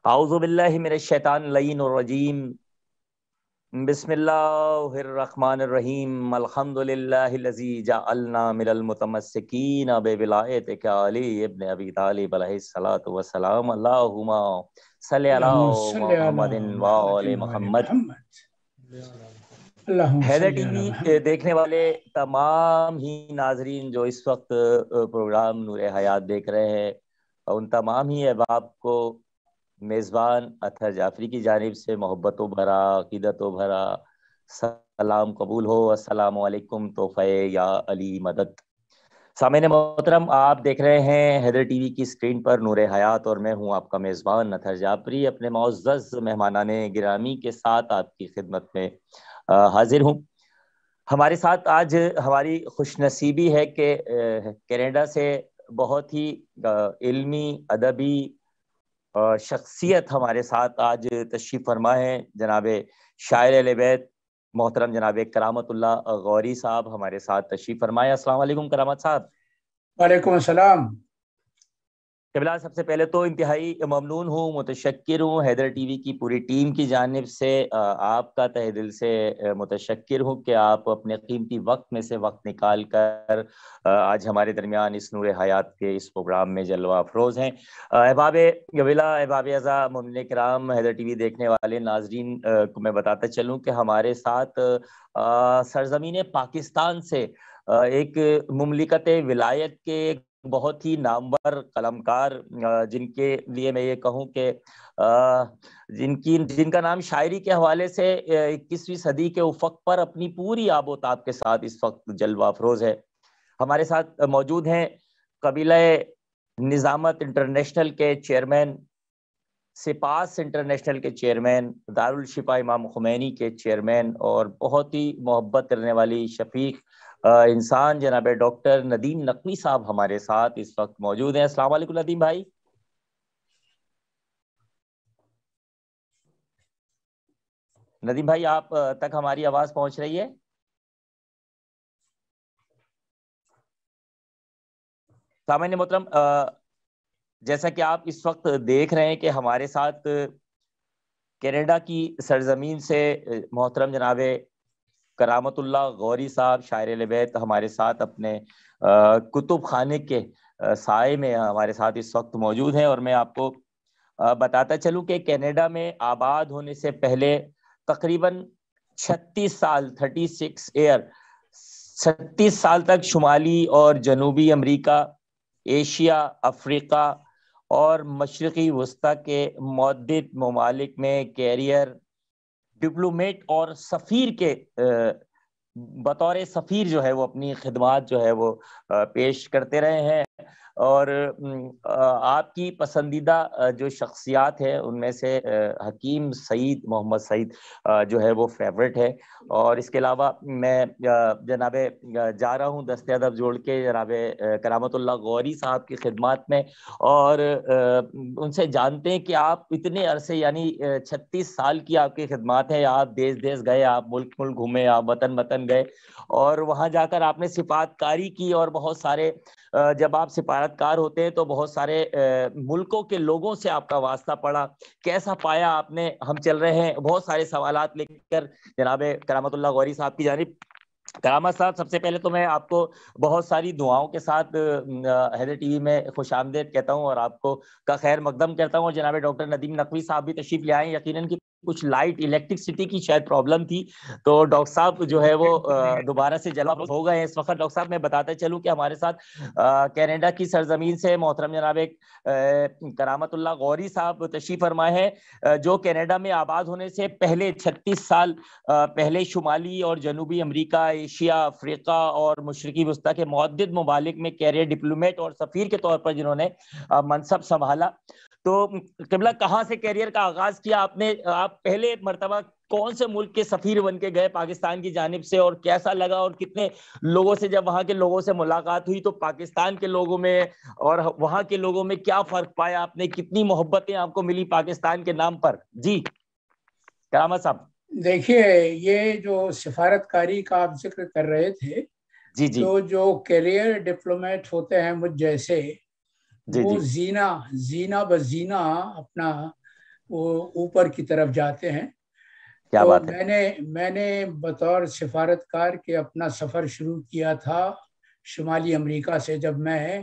اعوذ باللہ من الشیطان اللعین الرجیم بسم اللہ الرحمن الرحیم الحمد للہ الذی جعلنا من المتمسکین بولایتک علی ابن ابی طالب علیہ الصلوۃ والسلام اللہم صلی علی اللہم صلی علی محمد محمد وآل وآل محمد۔ محمد۔ اللہم حیدر صلی ٹی علی وی محمد۔ دیکھنے والے تمام ہی ناظرین جو اس وقت پروگرام نور حیات دیکھ رہے ہیں، ان تمام ہی احباب کو میزبان اطہر جعفری کی جانب سے محبت و بھرا عقیدت و بھرا سلام قبول ہو۔ السلام علیکم تحفہ یا علی مدد۔ سامعین محترم، آپ دیکھ رہے ہیں حیدر ٹی وی کی اسکرین پر نور حیات، اور میں ہوں آپ کا میزبان اطہر جعفری اپنے معزز مہمانان گرامی کے ساتھ آپ کی خدمت میں حاضر ہوں۔ ہمارے ساتھ آج ہماری خوش نصیبی ہے کہ کینیڈا سے بہت ہی علمی ادبی شخصیت ہمارے ساتھ آج تشریف فرما ہے، جناب شاعر اہل بیت محترم جناب کرامت اللہ غوری صاحب ہمارے ساتھ تشریف فرمائے۔ السلام علیکم کرامت صاحب۔ وعلیکم السلام۔ قبلہ، سب سے پہلے تو انتہائی ممنون ہوں، متشکر ہوں، حیدر ٹی وی کی پوری ٹیم کی جانب سے آپ کا تہ دل سے متشکر ہوں کہ آپ اپنے قیمتی وقت میں سے وقت نکال کر آج ہمارے درمیان اس نور حیات کے اس پروگرام میں جلوہ افروز ہیں۔ احباب قبلہ، احباب اعزاء، مومنین کرام، حیدر ٹی وی دیکھنے والے ناظرین کو میں بتاتا چلوں کہ ہمارے ساتھ سرزمین پاکستان سے ایک مملکت ولایت کے بہت ہی نامور قلمکار، جن کے لیے میں یہ کہوں کہ جن کا نام شاعری کے حوالے سے 21ویں صدی کے افق پر اپنی پوری آب و تاب کے ساتھ اس وقت جلوہ افروز ہے۔ ہمارے ساتھ موجود ہیں قبیلہ نظامت انٹرنیشنل کے چیئرمین، سپاس انٹرنیشنل کے چیئرمین، دارالشفا امام خمینی کے چیئرمین، اور بہت ہی محبت کرنے والی شفیق انسان جناب ڈاکٹر ندیم نقوی صاحب ہمارے ساتھ اس وقت موجود ہیں۔ السلام علیکم ندیم بھائی۔ ندیم بھائی، آپ تک ہماری آواز پہنچ رہی ہے؟ سامعین محترم، جیسا کہ آپ اس وقت دیکھ رہے ہیں کہ ہمارے ساتھ کینیڈا کی سرزمین سے محترم جناب کرامت اللہ غوری صاحب شاعر اہل بیت ہمارے ساتھ اپنے کتب خانے کے سائے میں ہمارے ساتھ اس وقت موجود ہیں، اور میں آپ کو بتاتا چلوں کہ کینیڈا میں آباد ہونے سے پہلے تقریباً 36 سال 36 سال تک شمالی اور جنوبی امریکہ، ایشیا، افریقہ اور مشرقی وسطی کے متعدد ممالک میں کیریئر، ڈپلومیٹ اور سفیر کے بطور سفیر جو ہے وہ اپنی خدمات جو ہے وہ پیش کرتے رہے ہیں۔ اور آپ کی پسندیدہ جو شخصیات ہیں ان میں سے حکیم سعید محمد سعید جو ہے وہ فیورٹ ہے، اور اس کے علاوہ میں جناب جا رہا ہوں دست ادب جوڑ کے جناب کرامت اللہ غوری صاحب کی خدمات میں، اور ان سے جانتے ہیں کہ آپ اتنے عرصے یعنی 36 سال کی آپ کی خدمات ہیں، آپ دیس دیس گئے، آپ ملک ملک گھومے، آپ وطن وطن گئے، اور وہاں جا کر آپ نے سفارتکاری کی، اور بہت سارے جب آپ سفارتکار ہوتے ہیں تو بہت سارے ملکوں کے لوگوں سے آپ کا واسطہ پڑا، کیسا پایا آپ نے؟ ہم چل رہے ہیں بہت سارے سوالات لے کر جناب کرامت اللہ غوری صاحب کی جانب۔ کرامت صاحب، سب سے پہلے تو میں آپ کو بہت ساری دعاؤں کے ساتھ حیدر ٹی وی میں خوش آمدید کہتا ہوں، اور آپ کو کا خیر مقدم کرتا ہوں، اور جناب ڈاکٹر ندیم نقوی صاحب بھی تشریف لے آئے، یقیناً کہ کچھ لائٹ الیکٹرسٹی کی شاید پرابلم تھی، تو ڈاکٹر صاحب جو ہے وہ دوبارہ سے جلوہ افروز ہو گئے ہیں اس وقت۔ ڈاکٹر صاحب، میں بتاتا چلوں کہ ہمارے ساتھ کینیڈا کی سرزمین سے محترم جناب کرامت اللہ غوری صاحب تشریف فرمائے ہیں، جو کینیڈا میں آباد ہونے سے پہلے 36 سال پہلے شمالی اور جنوبی امریکہ، ایشیا، افریقہ اور مشرقی وسطی کے متعدد ممالک میں کیریئر ڈپلومیٹ اور سفیر کے طور پر جنہوں نے منصب سنبھالا۔ تو قبلہ، کہاں سے کیریئر کا آغاز کیا آپ نے؟ آپ پہلے مرتبہ کون سے ملک کے سفیر بن کے گئے پاکستان کی جانب سے، اور کیسا لگا، اور کتنے لوگوں سے جب وہاں کے لوگوں سے ملاقات ہوئی تو پاکستان کے لوگوں میں اور وہاں کے لوگوں میں کیا فرق پایا آپ نے؟ کتنی محبتیں آپ کو ملی پاکستان کے نام پر؟ جی کرامت صاحب۔ دیکھیے، یہ جو سفارتکاری کا آپ ذکر کر رہے تھے، جی جی تو جو کیریئر ڈپلومیٹ ہوتے ہیں مجھ جیسے، جی وہ جی زینہ بزینہ اپنا وہ اوپر کی طرف جاتے ہیں. کیا تو بات ہے. میں نے بطور سفارتکار کے اپنا سفر شروع کیا تھا شمالی امریکہ سے، جب میں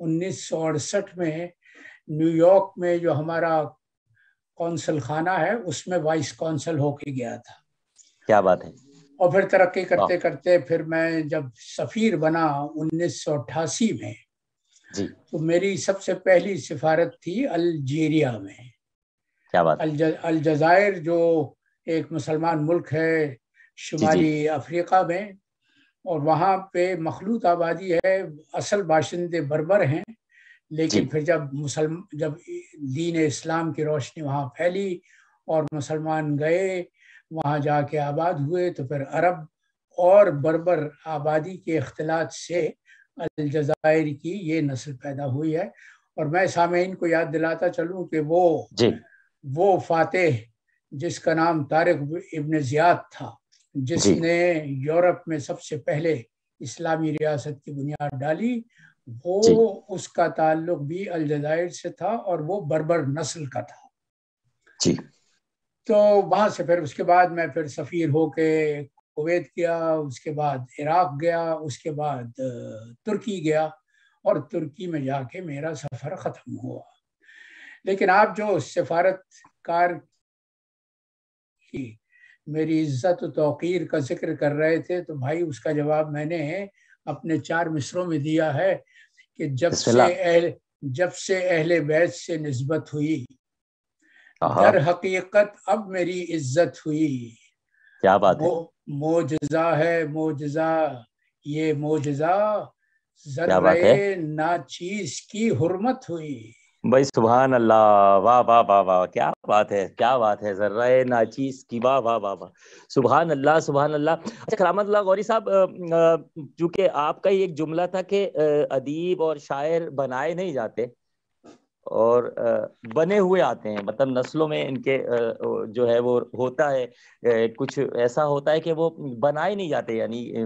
1968 میں نیو یارک میں جو ہمارا کونسل خانہ ہے اس میں وائس کونسل ہو کے گیا تھا. کیا بات ہے. اور پھر ترقی واہ. کرتے کرتے پھر میں جب سفیر بنا 1988 میں، جی. تو میری سب سے پہلی سفارت تھی الجیریا میں. کیا بات ہے. الجزائر جو ایک مسلمان ملک ہے جی جی شمالی افریقہ میں، اور وہاں پہ مخلوط آبادی ہے، اصل باشندے بربر ہیں، جی لیکن پھر جب دین اسلام کی روشنی وہاں پھیلی اور مسلمان گئے وہاں جا کے آباد ہوئے، تو پھر عرب اور بربر آبادی کے اختلاط سے الجزائر کی یہ نسل پیدا ہوئی ہے. اور میں سامعین کو یاد دلاتا چلوں کہ جی وہ فاتح جس کا نام طارق ابن زیاد تھا، جس جی نے یورپ میں سب سے پہلے اسلامی ریاست کی بنیاد ڈالی، وہ جی اس کا تعلق بھی الجزائر سے تھا اور وہ بربر نسل کا تھا. جی. تو وہاں سے پھر اس کے بعد میں پھر سفیر ہو کے کویت گیا، اس کے بعد عراق گیا، اس کے بعد ترکی گیا، اور ترکی میں جا کے میرا سفر ختم ہوا. لیکن آپ جو سفارت کار کی میری عزت و توقیر کا ذکر کر رہے تھے، تو بھائی اس کا جواب میں نے اپنے 4 مصروں میں دیا ہے کہ بسم اللہ. جب سے اہل بیت سے نسبت ہوئی، آہا. در حقیقت اب میری عزت ہوئی. کیا بات ہے. معجزہ ہے معجزہ، یہ معجزہ کیا بات ہے ذرے ناچیز کی حرمت ہوئی. بھائی. سبحان اللہ. واہ واہ واہ واہ. کیا بات ہے. کیا بات ہے. ذرہ ناچیز کی. واہ واہ واہ واہ. سبحان اللہ سبحان اللہ. اچھا کرامت اللہ غوری صاحب، چونکہ آپ کا ہی ایک جملہ تھا کہ ادیب اور شاعر بنائے نہیں جاتے اور بنے ہوئے آتے ہیں، مطلب نسلوں میں ان کے جو ہے وہ ہوتا ہے، کچھ ایسا ہوتا ہے کہ وہ بنائے نہیں جاتے، یعنی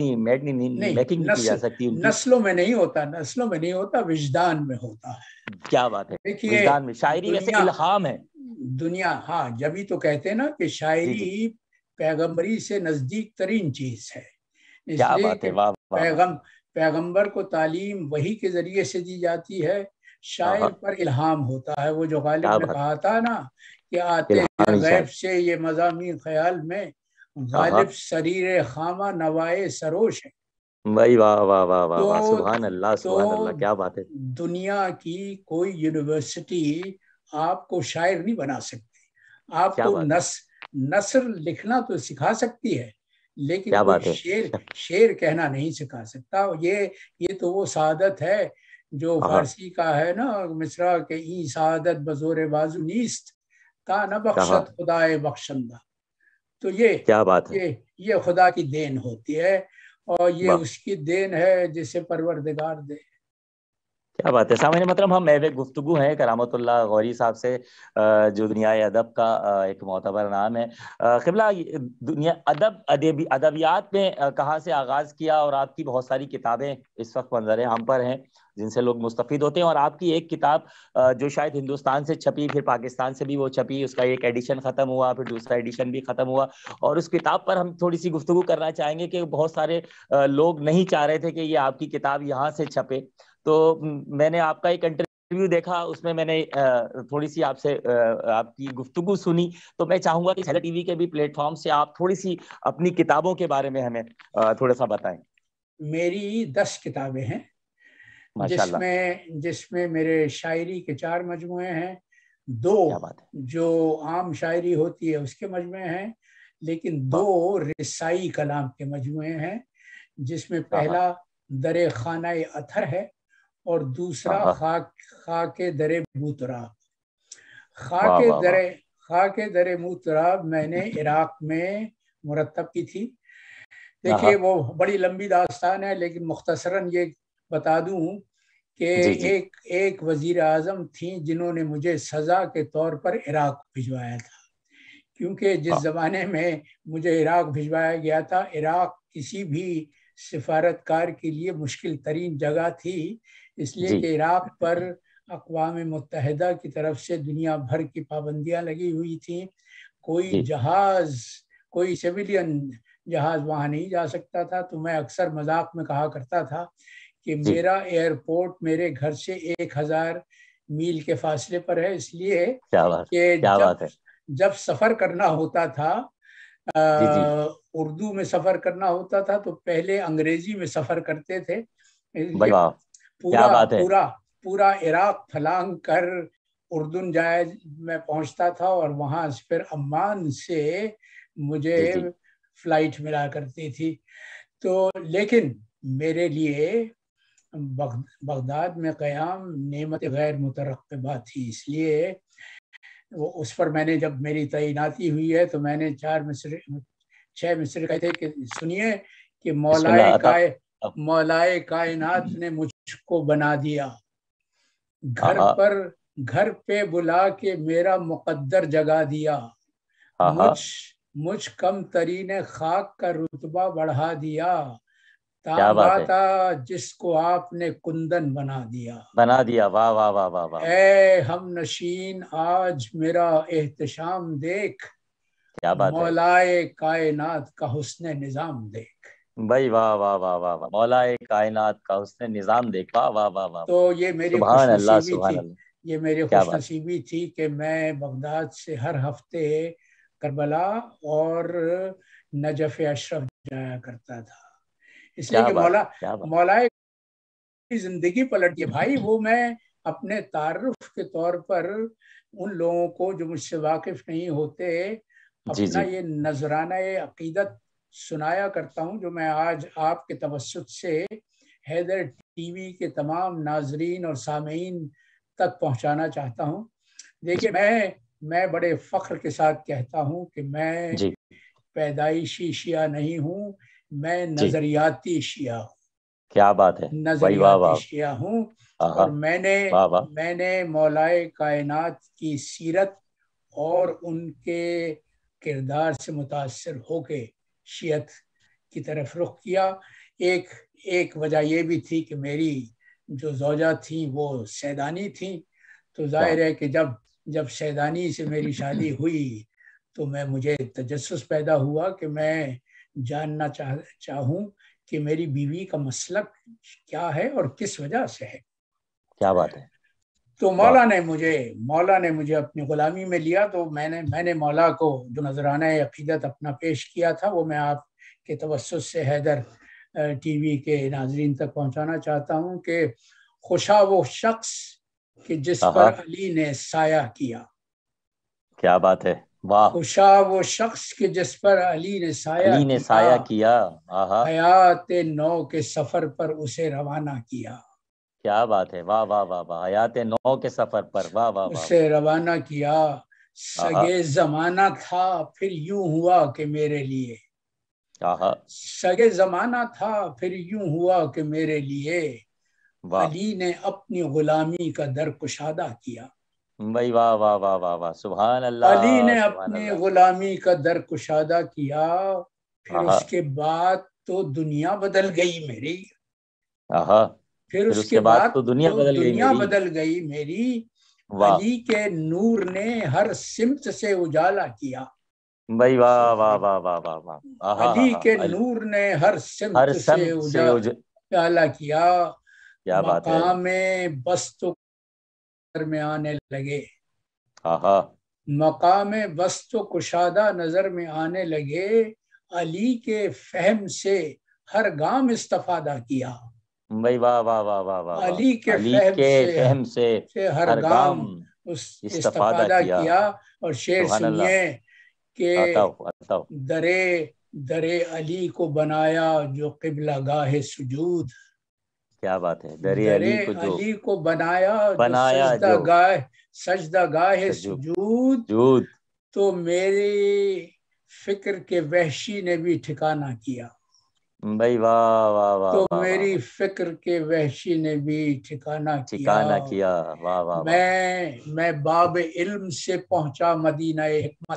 میکنگ نہیں کی جا سکتی ان کی. نسلوں میں نہیں ہوتا، نسلوں میں نہیں ہوتا، وجدان میں ہوتا ہے. کیا بات ہے. دیکھیے وجدان میں. شاعری ویسے الہام ہے. دنیا، ہاں جبھی تو کہتے ہیں نا کہ جی جی. شاعری پیغمبری سے نزدیک ترین چیز ہے، اس کیا لیے بات کہ ہے. واہ واہ واہ. پیغمبر کو تعلیم وحی کے ذریعے سے دی جاتی ہے، شاعر پر الہام ہوتا ہے. وہ جو غالب کیا نے بات. کہا تھا نا کہ آتے ہیں الہامی شاعر. غیب سے یہ مضامین خیال میں، آہا. غالب سریر خامہ نوائے سروش ہے. بھائی واہ واہ واہ واہ تو واہ. سبحان اللہ تو سبحان اللہ. کیا بات ہے. دنیا کی کوئی یونیورسٹی آپ کو شاعر نہیں بنا سکتی. آپ کیا کو بات ہے. نثر لکھنا تو سکھا سکتی ہے، لیکن کیا کوئی بات ہے. شعر کہنا نہیں سکھا سکتا. یہ تو وہ سعادت ہے جو آہا. فارسی کا ہے نا مصرع کہ ای سعادت بزور بازو نیست تا نہ کہا. بخشت خدائے بخشندہ. تو یہ کیا بات ہے. یہ یہ خدا کی دین ہوتی ہے، اور یہ واہ. اس کی دین ہے جسے پروردگار دے. کیا بات ہے. سامعین محترم، ہم محو گفتگو ہیں کرامت اللہ غوری صاحب سے، جو دنیائے ادب کا ایک معتبر نام ہے. قبلہ، دنیا ادبیات میں کہاں سے آغاز کیا، اور آپ کی بہت ساری کتابیں اس وقت منظر عام پر ہیں جن سے لوگ مستفید ہوتے ہیں، اور آپ کی ایک کتاب جو شاید ہندوستان سے چھپی، پھر پاکستان سے بھی وہ چھپی، اس کا ایک ایڈیشن ختم ہوا، پھر دوسرا ایڈیشن بھی ختم ہوا، اور اس کتاب پر ہم تھوڑی سی گفتگو کرنا چاہیں گے کہ بہت سارے لوگ نہیں چاہ رہے تھے کہ یہ آپ کی کتاب یہاں سے چھپے. تو میں نے آپ کا ایک انٹرویو دیکھا، اس میں نے تھوڑی سی آپ سے آپ کی گفتگو سنی، تو میں چاہوں گا کہ سیلر ٹی وی کے بھی پلیٹ فارم سے آپ تھوڑی سی اپنی کتابوں کے بارے میں ہمیں تھوڑا سا بتائیں. میری 10 کتابیں ہیں، ماشاء اللہ. جس میں میرے شاعری کے 4 مجموعے ہیں، 2 کیا بات ہے. جو عام شاعری ہوتی ہے اس کے مجموعے ہیں، لیکن 2 رسائی کلام کے مجموعے ہیں، جس میں پہلا در خانہ اتھر ہے اور دوسرا خاک در بوتراب. خاک در بوتراب میں نے عراق میں مرتب کی تھی. دیکھیے وہ بڑی لمبی داستان ہے، لیکن مختصراً یہ بتا دوں کہ جی جی. ایک وزیر اعظم تھیں جنہوں نے مجھے سزا کے طور پر عراق بھجوایا تھا، کیونکہ جس زمانے میں مجھے عراق بھجوایا گیا تھا، عراق کسی بھی سفارتکار کے لیے مشکل ترین جگہ تھی، اس لیے جی. کہ عراق پر اقوام متحدہ کی طرف سے دنیا بھر کی پابندیاں لگی ہوئی تھیں. کوئی جی جہاز، کوئی سویلین جہاز وہاں نہیں جا سکتا تھا. تو میں اکثر مذاق میں کہا کرتا تھا کہ جی میرا ایئرپورٹ میرے گھر سے 1000 میل کے فاصلے پر ہے، اس لیے کیا بات، کہ کیا بات ہے. جب سفر کرنا ہوتا تھا، جی جی اردو میں سفر کرنا ہوتا تھا تو پہلے انگریزی میں سفر کرتے تھے. بھائی واہ، کیا پورا بات ہے. پورا پورا عراق پھلانگ کر اردن جائے میں پہنچتا تھا، اور وہاں سے پھر عمان سے مجھے جی جی فلائٹ ملا کرتی تھی. تو لیکن میرے لیے بغداد میں قیام نعمت غیر مترقبہ تھی، اس لیے اس پر میں نے، جب میری تعیناتی ہوئی ہے تو میں نے 6 مصرے کہے تھے کہ سنیے کہ بسم اللہ عطا. مولائے کائنات نے مجھ کو بنا دیا، آہا گھر پہ بلا کے میرا مقدر جگا دیا، آہا مجھ کم ترین خاک کا رتبہ بڑھا دیا، کیا بات تانبا ہے. تھا جس کو آپ نے کندن بنا دیا. بنا دیا. واہ واہ واہ واہ واہ. اے ہم نشین آج میرا احتشام دیکھ، کیا بات ہے. مولائے کائنات کا حسن نظام دیکھ. بھائی واہ واہ واہ واہ واہ. مولا کائنات کا اس نے نظام دیکھا. واہ واہ واہ. تو یہ میری خوش سبحان اللہ نصیبی سبحان تھی، اللہ. یہ میری کیا خوش بات. نصیبی تھی کہ میں بغداد سے ہر ہفتے کربلا اور نجف اشرف جایا کرتا تھا. اس لیے کیا کہ بات ہے. کیا بات. مولائے کی زندگی پلٹ گئی بھائی. وہ میں اپنے تعارف کے طور پر ان لوگوں کو جو مجھ سے واقف نہیں ہوتے جی اپنا جی یہ نذرانہ عقیدت سنایا کرتا ہوں، جو میں آج آپ کے توسط سے حیدر ٹی وی کے تمام ناظرین اور سامعین تک پہنچانا چاہتا ہوں. دیکھیے میں بڑے فخر کے ساتھ کہتا ہوں کہ میں جی پیدائشی شیعہ نہیں ہوں، میں جی. نظریاتی شیعہ ہوں. کیا بات ہے. بھائی واہ نظریاتی واہ. شیعہ ہوں. آہا اور واہ واہ. میں نے مولائے کائنات کی سیرت اور ان کے کردار سے متاثر ہو کے شیعت کی طرف رخ کیا. ایک وجہ یہ بھی تھی کہ میری جو زوجہ تھیں وہ سیدانی تھیں، تو ظاہر ہے کہ جب سیدانی سے میری شادی ہوئی تو مجھے تجسس پیدا ہوا کہ میں جاننا چاہوں کہ میری بیوی کا مسلک کیا ہے اور کس وجہ سے ہے. کیا بات ہے. تو واہ. مولا نے مجھے اپنی غلامی میں لیا. تو میں نے مولا کو جو نذرانہ عقیدت اپنا پیش کیا تھا وہ میں آپ کے توسط سے حیدر ٹی وی کے ناظرین تک پہنچانا چاہتا ہوں کہ خوشا وہ شخص کہ جس پر آہا علی نے سایہ کیا. کیا بات ہے. واہ. خوشا وہ شخص کہ جس پر علی نے سایہ علی نے کیا، سایہ کیا. آہا حیات نو کے سفر پر اسے روانہ کیا. کیا بات ہے. واہ واہ واہ واہ. حیات نو کے سفر پر. واہ واہ واہ. اسے روانہ کیا. آہا سگے زمانہ تھا پھر یوں ہوا کہ میرے لیے، آہا سگے زمانہ تھا پھر یوں ہوا کہ میرے لیے، واہ. علی نے اپنی غلامی کا در کشادہ کیا. بھائی واہ واہ واہ واہ واہ. سبحان اللہ علی نے سبحان اپنی اللہ. غلامی کا در کشادہ کیا. پھر آہا اس کے بعد تو دنیا بدل گئی میری. آہا. پھر پھر اس اس کے کے بعد بعد تو دنیا تو بدل گئی دنیا میری. بدل گئی میری. واہ. علی کے نور نے ہر سمت سے اجالا کیا. بھائی واہ واہ واہ واہ واہ واہ. آہا علی آہا. کے نور نے ہر ہر سمت سے سمت سے اجالا کیا. کیا بات ہے. مقام بست و نظر میں آنے لگے، آہا مقام بست و کشادہ نظر میں آنے لگے. علی کے فہم سے ہر گام استفادہ کیا. بھائی واہ واہ واہ واہ واہ واہ. علی کے فہم سے ہر ہر گام گام استفادہ کیا. اور شعر سبحان اللہ. سنیے کہ آتا ہو. در علی کو بنایا جو قبلہ گاہ سجود. کیا بات ہے. در در علی کو جو علی کو بنایا بنایا جو سجدہ گاہ سجود. سجود. تو میری فکر کے وحشی نے بھی ٹھکانہ کیا. بھائی واہ واہ واہ تو واہ واہ. میری فکر کے وحشی نے بھی ٹھکانہ کیا. ٹھکانہ کیا. واہ واہ واہ. میں باب علم سے پہنچا مدینہ حکمت.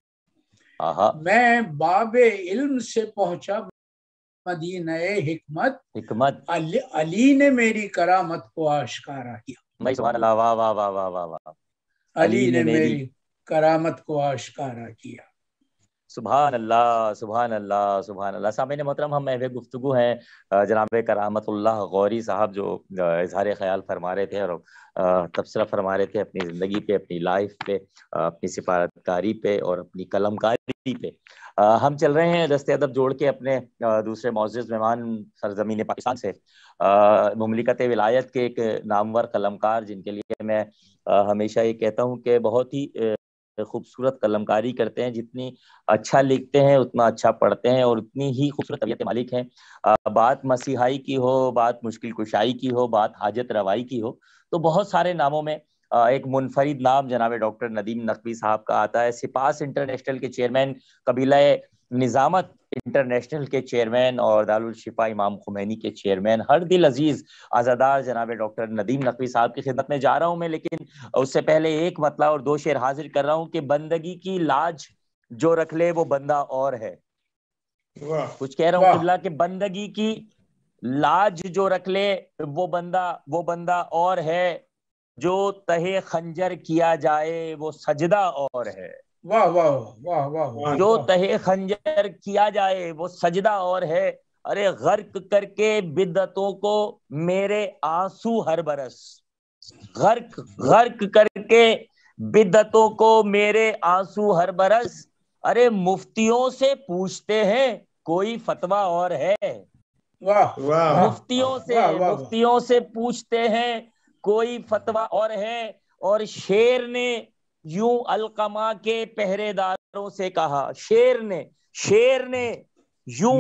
آہا میں باب علم سے پہنچا مدینہ حکمت. حکمت. علی نے میری کرامت کو آشکارا کیا. بھائی سبحان اللہ، واہ واہ واہ واہ واہ واہ. علی نے میری کرامت کو آشکارا کیا. سبحان اللہ سبحان اللہ سبحان اللہ. سامعین محترم، ہم محو گفتگو ہیں جناب کرامت اللہ غوری صاحب، جو اظہار خیال فرما رہے تھے اور تبصرہ فرما رہے تھے اپنی زندگی پہ، اپنی لائف پہ، اپنی سفارتکاری پہ اور اپنی قلم کاری پہ. ہم چل رہے ہیں دست ادب جوڑ کے اپنے دوسرے معزز مہمان سرزمین پاکستان سے، مملکت ولایت کے ایک نامور قلمکار، جن کے لیے میں ہمیشہ یہ کہتا ہوں کہ بہت ہی خوبصورت قلمکاری کرتے ہیں. جتنی اچھا لکھتے ہیں اتنا اچھا پڑھتے ہیں اور اتنی ہی خوبصورت طبیعت کے مالک ہیں. بات مسیحائی کی ہو، بات مشکل کشائی کی ہو، بات حاجت روائی کی ہو، تو بہت سارے ناموں میں ایک منفرد نام جناب ڈاکٹر ندیم نقوی صاحب کا آتا ہے. سپاس انٹرنیشنل کے چیئرمین، قبیلہ نظامت انٹرنیشنل کے چیئرمین اور دارالشفا امام خمینی کے چیئرمین، ہر دل عزیز عزادار جناب ڈاکٹر ندیم نقوی صاحب کی خدمت میں جا رہا ہوں میں. لیکن اس سے پہلے ایک مطلب اور دو شعر حاضر کر رہا ہوں کہ بندگی کی لاج جو رکھ لے وہ بندہ اور ہے. کچھ کہہ رہا ہوں قبلہ کہ بندگی کی لاج جو رکھ لے وہ بندہ اور ہے. جو تہے خنجر کیا جائے وہ سجدہ اور ہے. واہ واہ واہ واہ. جو تہے خنجر کیا جائے وہ سجدہ اور ہے. ارے غرق کر کے بدعتوں کو میرے آنسو ہر برس. غرق کر کے بدعتوں کو میرے آنسو ہر برس. ارے مفتیوں سے پوچھتے ہیں کوئی فتویٰ اور ہے. مفتیوں سے پوچھتے ہیں کوئی فتویٰ اور ہے. اور شیر نے یوں القما کے پہرے داروں سے کہا. شیر نے یوں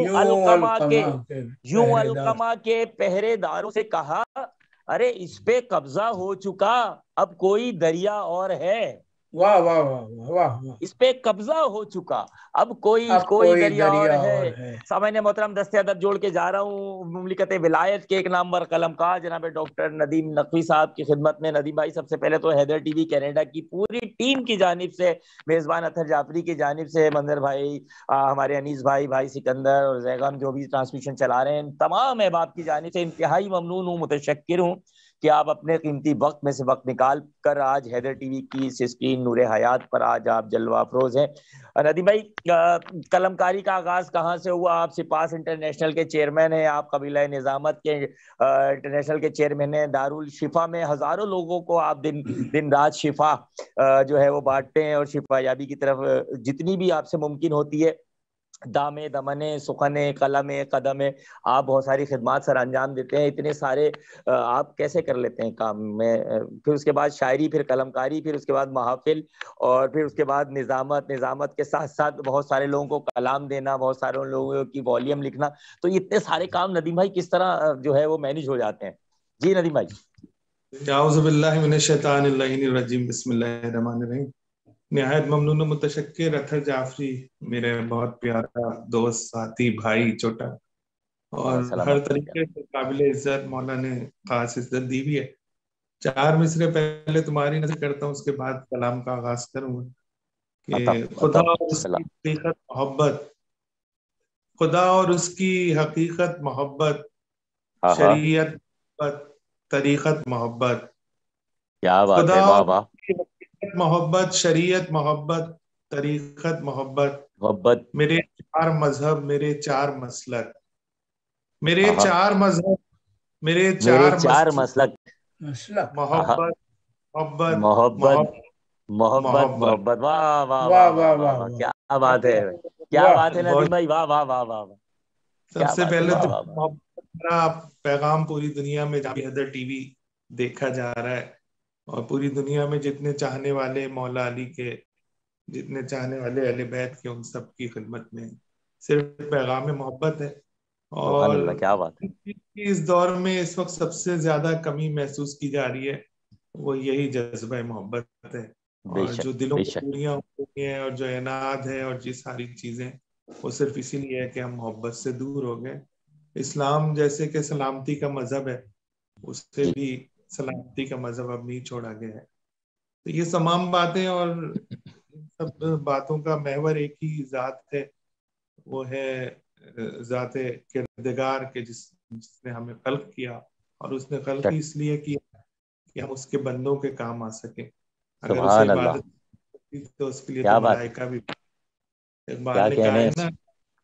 القما کے پہرے داروں سے کہا. ارے اس پہ قبضہ ہو چکا اب کوئی دریا اور ہے. واہ واہ واہ واہ. اس پہ قبضہ ہو چکا اب کوئی دریا اور ہے. سامعین محترم، دست ادب جوڑ کے جا رہا ہوں مملکت ولایت کے ایک نامور قلمکار جناب ڈاکٹر ندیم نقوی صاحب کی خدمت میں. ندیم بھائی، سب سے پہلے تو حیدر ٹی وی کینیڈا کی پوری ٹیم کی جانب سے، میزبان اطہر جعفری کی جانب سے، منظر بھائی، ہمارے انیس بھائی سکندر اور زیغم جو بھی ٹرانسمیشن چلا رہے ہیں، تمام احباب کی جانب سے انتہائی ممنون ہوں، متشکر ہوں کہ آپ اپنے قیمتی وقت میں سے وقت نکال کر آج حیدر ٹی وی کی اسکرین نور حیات پر آج آپ جلوہ افروز ہیں. ندیم بھائی، قلمکاری کا آغاز کہاں سے ہوا؟ آپ سپاس انٹرنیشنل کے چیئرمین ہیں، آپ قبیلہ نظامت کے انٹرنیشنل کے چیئرمین ہیں، دارالشفا میں ہزاروں لوگوں کو آپ دن رات شفا جو ہے وہ بانٹتے ہیں اور شفا یابی کی طرف جتنی بھی آپ سے ممکن ہوتی ہے، دامے دمنے سخنے قلم قدم، آپ بہت ساری خدمات سر انجام دیتے ہیں. اتنے سارے آپ کیسے کر لیتے ہیں کام میں؟ پھر اس کے بعد شاعری، پھر قلمکاری، پھر اس کے بعد محافل، اور پھر اس کے بعد نظامت کے ساتھ ساتھ بہت سارے لوگوں کو کلام دینا، بہت سارے لوگوں کی والیوم لکھنا. تو اتنے سارے کام ندیم بھائی کس طرح جو ہے وہ مینیج ہو جاتے ہیں؟ جی ندیم بھائی. اعوذ باللہ من الشیطان اللعین الرجیم، بسم اللہ الرحمن الرحیم. نہایت ممنون و متشکر اطہر جعفری، میرے بہت پیارا دوست، ساتھی، بھائی، چھوٹا، اور ہر طریقے سے قابل عزت. مولا نے خاص عزت دی بھی ہے. 4 مصرے پہلے تمہاری نظر کرتا ہوں، اس کے بعد کلام کا آغاز کروں گا کہ خدا اور اس کی حقیقت محبت، خدا اور اس کی حقیقت محبت، شریعت محبت، طریقت محبت. کیا بات خدا ہے، واہ اور واہ. محبت، شریعت محبت، طریقت محبت. میرے 4 مذہب، میرے 4 مسلک، میرے 4 مذہب، میرے 4 مسلک. محبت محبت محبت محبت محبت. واہ واہ واہ واہ واہ واہ. کیا بات ہے، کیا بات ہے ندیم بھائی، واہ واہ واہ واہ. سب سے پہلے تو محبت کا پیغام پوری دنیا میں حیدر ٹی وی دیکھا جا رہا ہے، اور پوری دنیا میں جتنے چاہنے والے مولا علی کے، جتنے چاہنے والے اہل بیت کے، ان سب کی خدمت میں صرف پیغام محبت ہے. اور کیا بات ہے. اس دور میں اس وقت سب سے زیادہ کمی محسوس کی جا رہی ہے، وہ یہی جذبہ محبت ہے. اور جو دلوں کی دوریاں ہوئی ہیں اور جو عناد ہے اور یہ ساری چیزیں، وہ صرف اسی لیے ہے کہ ہم محبت سے دور ہو گئے. اسلام جیسے کہ سلامتی کا مذہب ہے، اس سے بھی سلامتی کا مذہب اب نہیں چھوڑا گیا ہے. تو یہ تمام باتیں، اور ان سب باتوں کا محور ایک ہی ذات ہے، وہ ہے ذات کردگار کے جس نے ہمیں خلق کیا. اور اس نے خلق اس لیے کیا کہ ہم اس کے بندوں کے کام آ سکیں. اگر اسے سبحان اللہ. عبادت تو اس کے لیے کیا تو بات ہے, ملائکہ بھی. اقبال کیا نے کہا کہنے. ہے نا,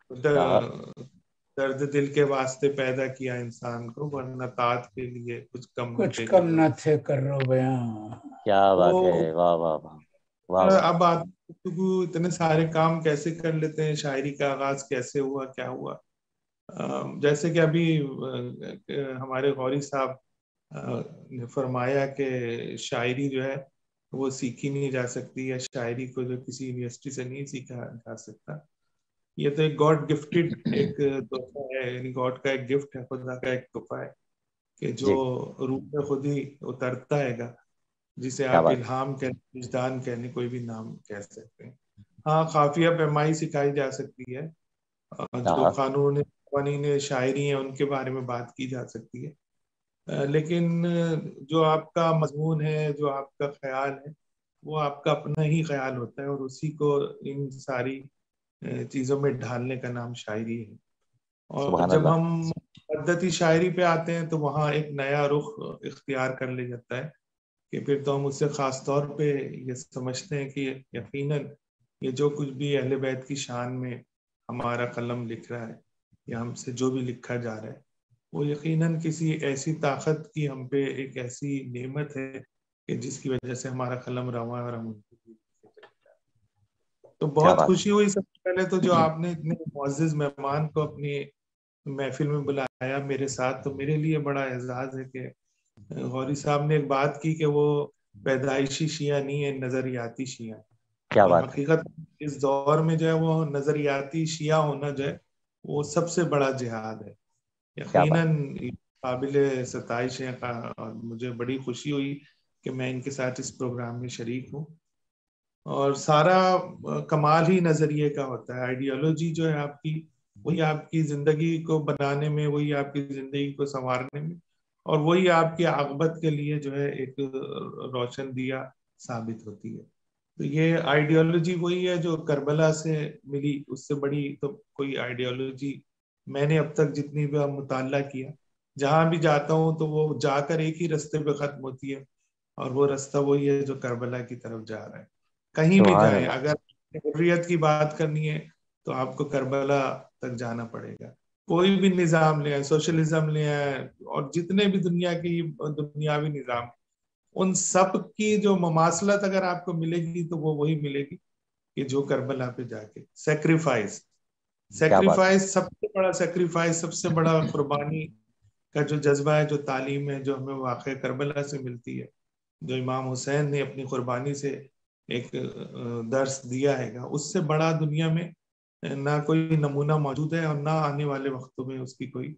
درد دل کے واسطے پیدا کیا انسان کو, ورنہ طاعت کے لیے کچھ کم نہ کچھ تھے کم نہ کرو. تھے کر رو بیاں. کیا بات ہے, تو واہ واہ واہ واہ واہ. اب آپ اتنے سارے کام کیسے کر لیتے ہیں, شاعری کا آغاز کیسے ہوا, کیا ہوا. جیسے کہ ابھی ہمارے غوری صاحب نے فرمایا کہ شاعری جو ہے وہ سیکھی نہیں جا سکتی, یا شاعری کو جو کسی یونیورسٹی سے نہیں سیکھا جا سکتا. یہ تو ایک گاڈ گفٹڈ ایک تحفہ ہے, یعنی گاڈ کا ایک گفٹ ہے, خدا کا ایک تحفہ ہے کہ جو روح میں خود ہی اترتا ہے گا, جسے کیا آپ بات. الہام کہنے, وجدان کہنے, کوئی بھی نام کہہ سکتے ہیں. ہاں, قافیہ پیمائی سکھائی جا سکتی ہے, جو قوانین شاعری ہیں ان کے بارے میں بات کی جا سکتی ہے, لیکن جو آپ کا مضمون ہے, جو آپ کا خیال ہے, وہ آپ کا اپنا ہی خیال ہوتا ہے, اور اسی کو ان ساری چیزوں میں ڈھالنے کا نام شاعری ہے. اور سبحان جب اللہ. ہم مدتی شاعری پہ آتے ہیں تو وہاں ایک نیا رخ اختیار کر لے جاتا ہے, کہ پھر تو ہم اس سے خاص طور پہ یہ سمجھتے ہیں کہ یقیناً یہ جو کچھ بھی اہل بیت کی شان میں ہمارا قلم لکھ رہا ہے, یا ہم سے جو بھی لکھا جا رہا ہے, وہ یقیناً کسی ایسی طاقت کی ہم پہ ایک ایسی نعمت ہے کہ جس کی وجہ سے ہمارا قلم رواں ہے اور ہم ان کی. تو کیا بہت بات. خوشی ہوئی سب سے پہلے تو جو آپ نے اتنے معزز مہمان کو اپنی محفل میں بلایا میرے ساتھ, تو میرے لیے بڑا اعزاز ہے کہ غوری صاحب نے ایک بات کی کہ وہ پیدائشی شیعہ نہیں ہے, نظریاتی شیعہ. کیا اور بات ہے. حقیقت اس دور میں جو ہے وہ نظریاتی شیعہ ہونا جو ہے وہ سب سے بڑا جہاد ہے. کیا بات. یقیناً قابل ستائش ہے, اور مجھے بڑی خوشی ہوئی کہ میں ان کے ساتھ اس پروگرام میں شریک ہوں. اور سارا کمال ہی نظریے کا ہوتا ہے. آئیڈیالوجی جو ہے آپ کی, وہی آپ کی زندگی کو بنانے میں, وہی آپ کی زندگی کو سنوارنے میں, اور وہی آپ کی عاقبت کے لیے جو ہے ایک روشن دیا ثابت ہوتی ہے. تو یہ آئیڈیالوجی وہی ہے جو کربلا سے ملی, اس سے بڑی تو کوئی آئیڈیالوجی میں نے اب تک جتنی بھی مطالعہ کیا, جہاں بھی جاتا ہوں تو وہ جا کر ایک ہی رستے پہ ختم ہوتی ہے, اور وہ رستہ وہی ہے جو کربلا کی طرف جا رہا ہے. کہیں بھی سبحان جائیں, اللہ. اگر حریت کی بات کرنی ہے تو آپ کو کربلا تک جانا پڑے گا. کوئی بھی نظام لے آئے, سوشلزم لے آئے, اور جتنے بھی دنیا کی دنیاوی نظام, ان سب کی جو مماثلت اگر آپ کو ملے گی تو وہ وہی ملے گی کہ جو کربلا پہ جا کے سیکریفائس کیا بات ہے. سب سے بڑا سیکریفائس, سب سے بڑا قربانی کا جو جذبہ ہے, جو تعلیم ہے, جو ہمیں واقع کربلا سے ملتی ہے, جو امام حسین نے اپنی قربانی سے ایک درس دیا ہے گا, اس سے بڑا دنیا میں نہ کوئی نمونہ موجود ہے, اور نہ آنے والے وقتوں میں اس کی کوئی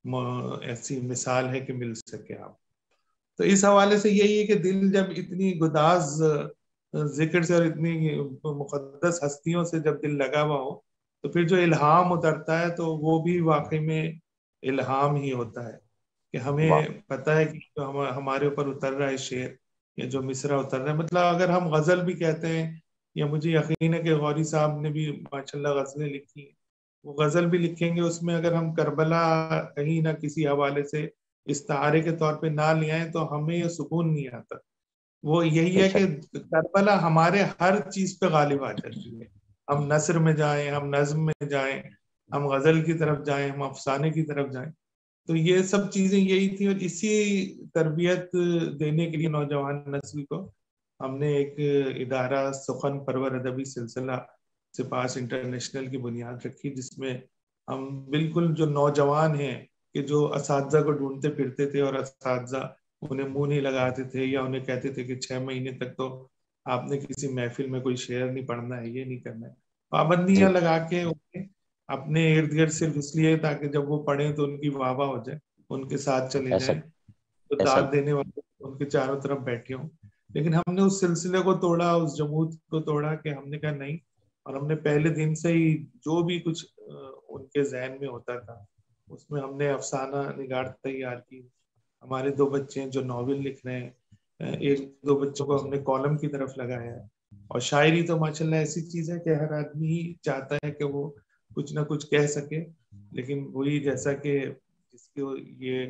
ایسی مثال ہے کہ مل سکے آپ. تو اس حوالے سے یہی ہے کہ دل جب اتنی گداز ذکر سے اور اتنی مقدس ہستیوں سے جب دل لگا ہوا ہو, تو پھر جو الہام اترتا ہے تو وہ بھی واقعی میں الہام ہی ہوتا ہے. کہ واہ. ہمیں پتہ ہے کہ جو ہمارے اوپر اتر رہا ہے شعر, یا جو مصرع اتر رہا ہے, مطلب اگر ہم غزل بھی کہتے ہیں, یا مجھے یقین ہے کہ غوری صاحب نے بھی ماشاءاللہ غزلیں لکھی ہیں, وہ غزل بھی لکھیں گے, اس میں اگر ہم کربلا کہیں نہ کسی حوالے سے استعارے کے طور پہ نہ لے آئیں تو ہمیں یہ سکون نہیں آتا. وہ یہی بے ہے کہ شک. کربلا ہمارے ہر چیز پہ غالب آ جاتی ہے. ہم نثر میں جائیں, ہم نظم میں جائیں, ہم غزل کی طرف جائیں, ہم افسانے کی طرف جائیں, تو یہ سب چیزیں یہی تھی. اور اسی تربیت دینے کے لیے نوجوان نسل کو ہم نے ایک ادارہ سخن پرور ادبی سلسلہ سپاس انٹرنیشنل کی بنیاد رکھی, جس میں ہم بالکل جو نوجوان ہیں کہ جو اساتذہ کو ڈھونڈتے پھرتے تھے, اور اساتذہ انہیں منہ نہیں لگاتے تھے, یا انہیں کہتے تھے کہ 6 مہینے تک تو آپ نے کسی محفل میں کوئی شعر نہیں پڑھنا ہے, یہ نہیں کرنا ہے, جی. پابندیاں لگا کے اپنے ارد گرد صرف اس لیے تاکہ جب وہ پڑھیں تو ان کی واہ واہ ہو جائے, ان کے ساتھ چلے ایسا جائیں, ہی. تو ایسا ہی. داد دینے والے ان کے چاروں طرف بیٹھے ہوں. لیکن ہم نے اس سلسلے کو توڑا, اس جمود کو توڑا, کہ ہم نے کہا نہیں, اور ہم نے پہلے دن سے ہی جو بھی کچھ ان کے ذہن میں ہوتا تھا اس میں ہم نے افسانہ نگار تیار کی. ہمارے 2 بچے ہیں جو ناول لکھ رہے ہیں, 1-2 بچوں کو ہم نے کالم کی طرف لگایا ہے. اور شاعری تو ماشاءاللہ ایسی چیز ہے کہ ہر آدمی ہی چاہتا ہے کہ وہ کچھ نہ کچھ کہہ سکے, لیکن وہی جیسا کہ جس کو یہ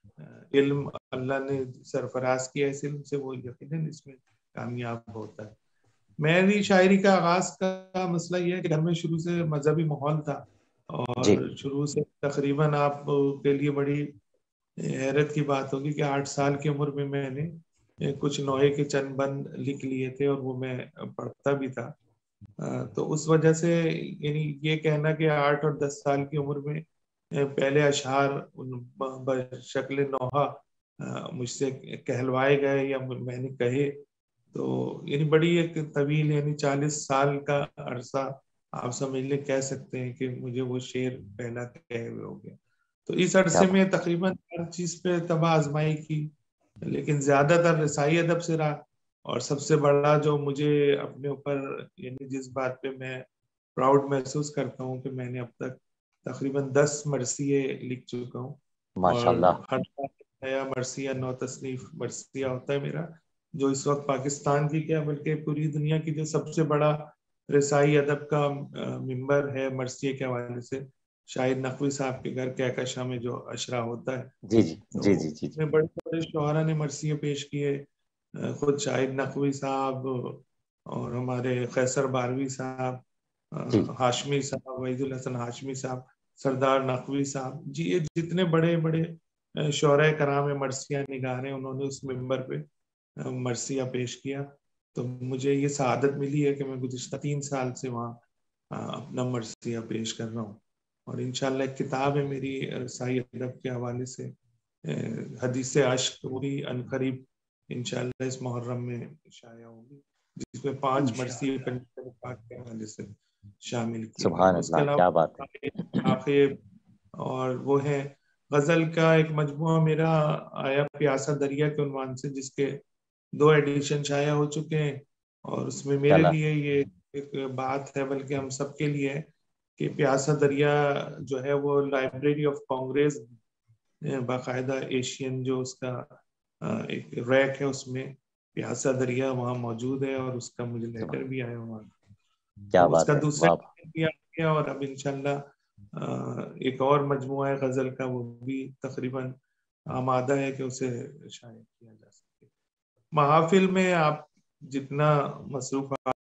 علم اللہ نے سرفراز کیا اس علم سے، وہ یقیناً اس میں کامیاب ہوتا ہے. میری شاعری کا آغاز کا مسئلہ یہ ہے کہ گھر میں شروع سے مذہبی ماحول تھا، اور شروع سے تقریباً آپ کے لیے بڑی حیرت کی بات ہوگی کہ 8 سال کی عمر میں نے کچھ نوحے کے چند بند لکھ لیے تھے، اور وہ میں پڑھتا بھی تھا. تو اس وجہ سے یعنی یہ کہنا کہ 8 اور 10 سال کی عمر میں پہلے اشعار بشکل نوحہ مجھ سے کہلوائے گئے یا میں نے کہے، تو یعنی بڑی ایک طویل، یعنی 40 سال کا عرصہ آپ سمجھ لیں، کہہ سکتے ہیں کہ مجھے وہ شعر پہلا کہے ہوئے ہو گیا. تو اس عرصے میں تقریباً ہر چیز پہ تباہ آزمائی کی، لیکن زیادہ تر رسائی ادب سے رہا. اور سب سے بڑا جو مجھے اپنے اوپر، یعنی جس بات پہ میں پراؤڈ محسوس کرتا ہوں کہ میں نے اب تک تقریباً 10 مرثیے لکھ چکا ہوں. اور ہر نیا مرثیہ نو تصنیف مرثیہ ہوتا ہے میرا، جو اس وقت پاکستان کی کیا بلکہ پوری دنیا کی جو سب سے بڑا رسائی ادب کا ممبر ہے مرثیے کے حوالے سے. شاہد نقوی صاحب کے گھر کہکشاں میں جو اشرا ہوتا ہے، جی جی جی جی جی میں بڑے بڑے شعراء نے مرثیے پیش کیے. خود شاہد نقوی صاحب اور ہمارے قیصر باروی صاحب، ہاشمی صاحب، وحید الحسن ہاشمی صاحب، سردار نقوی صاحب، جی یہ جتنے بڑے بڑے شعراء کرام مرثیہ نگار ہیں، انہوں نے اس ممبر پہ مرثیہ پیش کیا. تو مجھے یہ سعادت ملی ہے کہ میں گزشتہ 3 سال سے وہاں اپنا مرثیہ پیش کر رہا ہوں. اور انشاءاللہ ایک کتاب ہے میری رسائی ادب کے حوالے سے، حدیث عشق، وہ بھی عنقریب انشاءاللہ اس محرم میں شائع ہوگی، جس میں 5 مرثیے پاک کے حوالے سے شامل کیے گئے. اس کے علاوہ عاقب اور وہ ہے غزل کا ایک مجموعہ میرا آیا پیاسا دریا کے عنوان سے، جس کے 2 ایڈیشن شائع ہو چکے ہیں. اور اس میں میرے لیے یہ ایک بات ہے، بلکہ ہم سب کے لیے ہے، کہ پیاسا دریا جو ہے وہ لائبریری آف کانگریس، باقاعدہ ایشین جو اس کا ایک ریک ہے، اس میں پیاسا دریا وہاں موجود ہے، اور اس کا مجھے لیٹر بھی آیا وہاں. اس کا دوسرا بھی آ گیا، اور اب انشاءاللہ ایک اور مجموعہ ہے غزل کا، وہ بھی تقریباً آمادہ ہے کہ اسے شائع کیا جا سکے. محافل میں آپ جتنا مصروف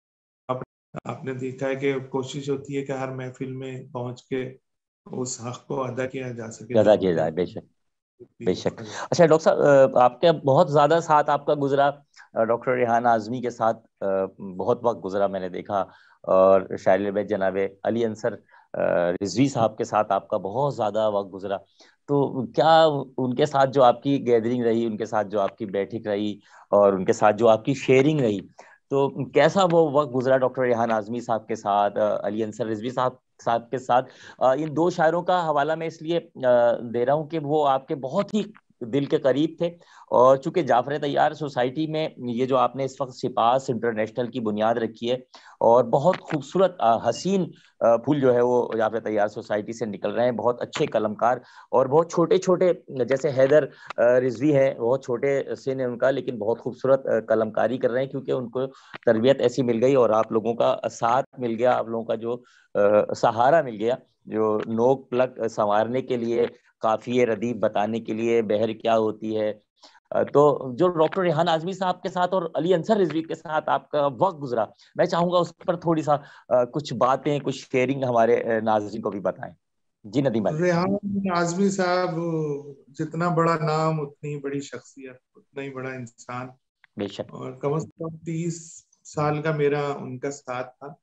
آپ نے دیکھا ہے کہ کوشش ہوتی ہے کہ ہر محفل میں پہنچ کے اس حق کو ادا کیا جا سکے. ادا کیا جائے، بے شک بے شک. اچھا ڈاکٹر صاحب، آپ کا بہت زیادہ ساتھ آپ کا گزرا ڈاکٹر ریحان اعظمی کے ساتھ، بہت وقت گزرا میں نے دیکھا. اور شاعر بیت جناب علی انصر رضوی صاحب کے ساتھ آپ کا بہت زیادہ وقت گزرا. تو کیا ان کے ساتھ جو آپ کی گیدرنگ رہی، ان کے ساتھ جو آپ کی بیٹھک رہی، اور ان کے ساتھ جو آپ کی شیئرنگ رہی، تو کیسا وہ وقت گزرا ڈاکٹر ریحان اعظمی صاحب کے ساتھ، علی انصر رضوی صاحب کے ساتھ؟ ان 2 شاعروں کا حوالہ میں اس لیے دے رہا ہوں کہ وہ آپ کے بہت ہی دل کے قریب تھے. اور چونکہ جعفر طیار سوسائٹی میں یہ جو آپ نے اس وقت سپاس انٹرنیشنل کی بنیاد رکھی ہے، اور بہت خوبصورت حسین پھول جو ہے وہ جعفر طیار سوسائٹی سے نکل رہے ہیں. بہت اچھے قلمکار، اور بہت چھوٹے چھوٹے، جیسے حیدر رضوی ہیں، بہت چھوٹے سن ہے ان کا، لیکن بہت خوبصورت قلمکاری کر رہے ہیں، کیونکہ ان کو تربیت ایسی مل گئی، اور آپ لوگوں کا ساتھ مل گیا، آپ لوگوں کا جو سہارا مل گیا، جو نوک پلک سنوارنے کے لیے، قافیے ردیف بتانے کے لیے، بہر کیا ہوتی ہے. تو جو ڈاکٹر ریحان اعظمی صاحب کے ساتھ اور علی انصر رضوی کے ساتھ آپ کا وقت گزرا، میں چاہوں گا اس پر تھوڑی سا کچھ باتیں، کچھ شیئرنگ ہمارے ناظرین کو بھی بتائیں. جی ندیم بھائی. ریحان اعظمی صاحب جتنا بڑا نام اتنی بڑی شخصیت، اتنا ہی بڑا انسان. بے شک. اور کم از کم 30 سال کا میرا ان کا ساتھ تھا.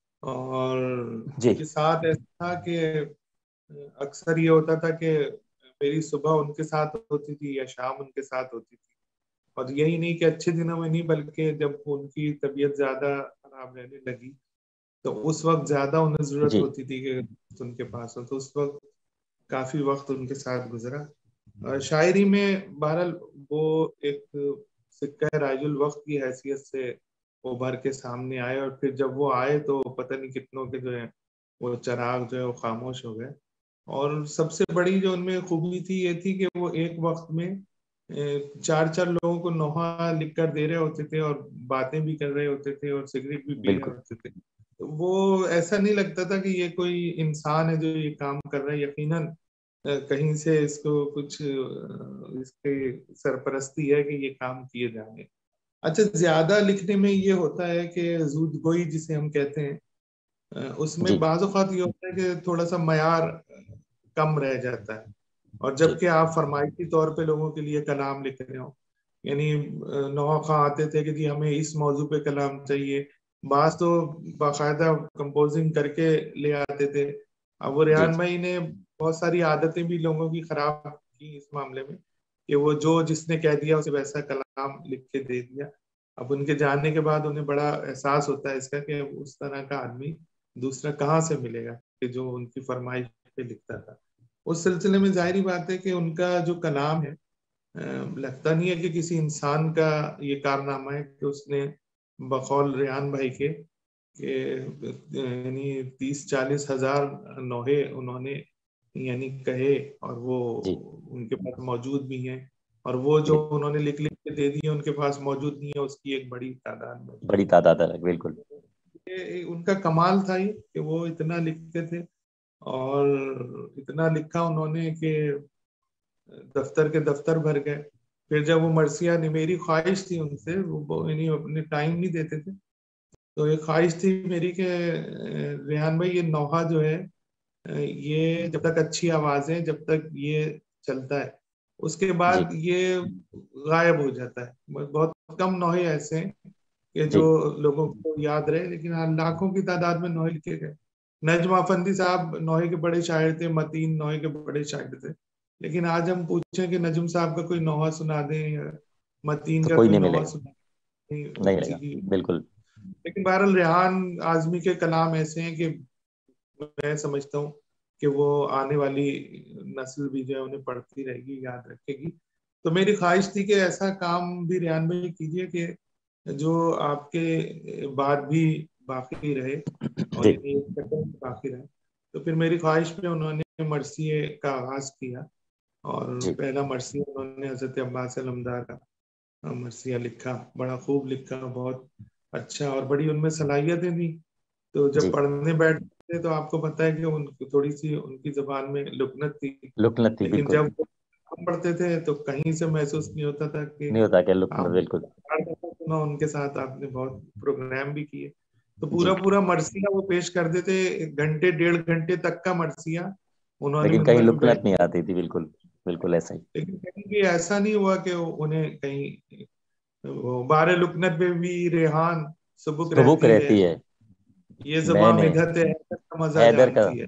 اور یہ ساتھ ایسا تھا کہ اکثر یہ ہوتا تھا کہ میری صبح ان کے ساتھ ہوتی تھی یا شام ان کے ساتھ ہوتی تھی. اور یہی نہیں کہ اچھے دنوں میں نہیں، بلکہ جب ان کی طبیعت زیادہ خراب رہنے لگی تو اس وقت زیادہ انہیں ضرورت ہوتی تھی کہ ان کے پاس ہو. تو اس وقت کافی وقت ان کے ساتھ گزرا. شاعری میں بہرحال وہ ایک سکہ رائج الوقت کی حیثیت سے ابھر کے سامنے آئے، اور پھر جب وہ آئے تو پتہ نہیں کتنوں کے جو ہے وہ چراغ جو ہے وہ خاموش ہو گئے. اور سب سے بڑی جو ان میں خوبی تھی یہ تھی کہ وہ ایک وقت میں 4 لوگوں کو نوحہ لکھ کر دے رہے ہوتے تھے، اور باتیں بھی کر رہے ہوتے تھے، اور سگریٹ بھی پی رہے ہوتے تھے. وہ ایسا نہیں لگتا تھا کہ یہ کوئی انسان ہے جو یہ کام کر رہا ہے. یقیناً کہیں سے اس کو کچھ اس کی سرپرستی ہے کہ یہ کام کیے جائیں گے. اچھا، زیادہ لکھنے میں یہ ہوتا ہے کہ زود گوئی جسے ہم کہتے ہیں، اس میں بعض اوقات یہ ہوتا ہے کہ تھوڑا سا معیار کم رہ جاتا ہے، اور جبکہ آپ فرمائشی طور پہ لوگوں کے لیے کلام لکھ رہے ہو. یعنی نوح خواہ آتے تھے کہ جی ہمیں اس موضوع پہ کلام چاہیے، بعض تو باقاعدہ کمپوزنگ کر کے لے آتے تھے. اب وہ ریحان بھائی نے بہت ساری عادتیں بھی لوگوں کی خراب کی اس معاملے میں کہ وہ جس نے کہہ دیا اسے ویسا کلام لکھ کے دے دیا. اب ان کے جاننے کے بعد انہیں بڑا احساس ہوتا ہے اس کا کہ اس طرح کا آدمی دوسرا کہاں سے ملے گا کہ جو ان کی فرمائش پہ لکھتا تھا. اس سلسلے میں ظاہری بات ہے کہ ان کا جو کلام ہے لگتا نہیں ہے کہ کسی انسان کا یہ کارنامہ ہے کہ اس نے بقول ریحان بھائی کے کہ یعنی 30-40 ہزار نوحے انہوں نے یعنی کہے، اور وہ ان کے پاس موجود بھی ہیں، اور وہ جو انہوں نے لکھ کے دے دیے ان کے پاس موجود نہیں ہے، اس کی ایک بڑی تعداد ہے. بالکل ان کا کمال تھا یہ کہ وہ اتنا لکھتے تھے، اور اتنا لکھا انہوں نے کہ دفتر کے دفتر بھر گئے. پھر جب وہ مرثیہ نے، میری خواہش تھی ان سے، وہ یعنی اپنے ٹائم نہیں دیتے تھے، تو ایک خواہش تھی میری کہ ریحان بھائی یہ نوحہ جو ہے یہ جب تک اچھی آواز ہے، جب تک یہ چلتا ہے، اس کے بعد یہ غائب ہو جاتا ہے. بہت کم نوحے ایسے ہیں کہ جو لوگوں کو یاد رہے، لیکن لاکھوں کی تعداد میں نوحے لکھے گئے. نجم افندی صاحب نوحے کے بڑے شاعر تھے، متین نوحے کے بڑے شاعر تھے، لیکن آج ہم پوچھیں کہ نجم صاحب کا کوئی نوحہ سنا دیں یا متین کا کوئی نوحہ سنا دیں، بالکل. لیکن بہرحال ریحان اعظمی کے کلام ایسے ہیں کہ میں سمجھتا ہوں کہ وہ آنے والی نسل بھی جو ہے انہیں پڑھتی رہے گی، یاد رکھے گی. تو میری خواہش تھی کہ ایسا کام بھی ریحان بھائی کیجیے کہ جو آپ کے بعد بھی باقی رہے، اور باقی رہے. تو پھر میری خواہش پہ انہوں نے مرثیے کا آغاز کیا، اور پہلا مرثیہ انہوں نے حضرت عباس علمدار کا مرثیہ لکھا. بڑا خوب لکھا، بہت اچھا، اور بڑی ان میں صلاحیتیں تھیں. تو جب پڑھنے بیٹھتے تھے تو آپ کو پتہ ہے کہ تھوڑی سی ان کی زبان میں لکنت تھی، لیکن جب ہم پڑھتے تھے تو کہیں سے محسوس نہیں ہوتا تھا کہ بالکل. ان کے ساتھ آپ نے بہت پروگرام بھی کیے. تو پورا مرثیہ وہ پیش کر دیتے، 1-1.5 گھنٹے تک کا مرثیہ انہوں نے، لیکن کہیں لکنت نہیں آتی تھی. بالکل بالکل ایسا ہی. لیکن کہیں بھی ایسا نہیں ہوا کہ انہیں کہیں بارے لکنت میں بھی ریحان سبک رہتی ہے، یہ زباں میں گھتے مزہ جانتی ہے.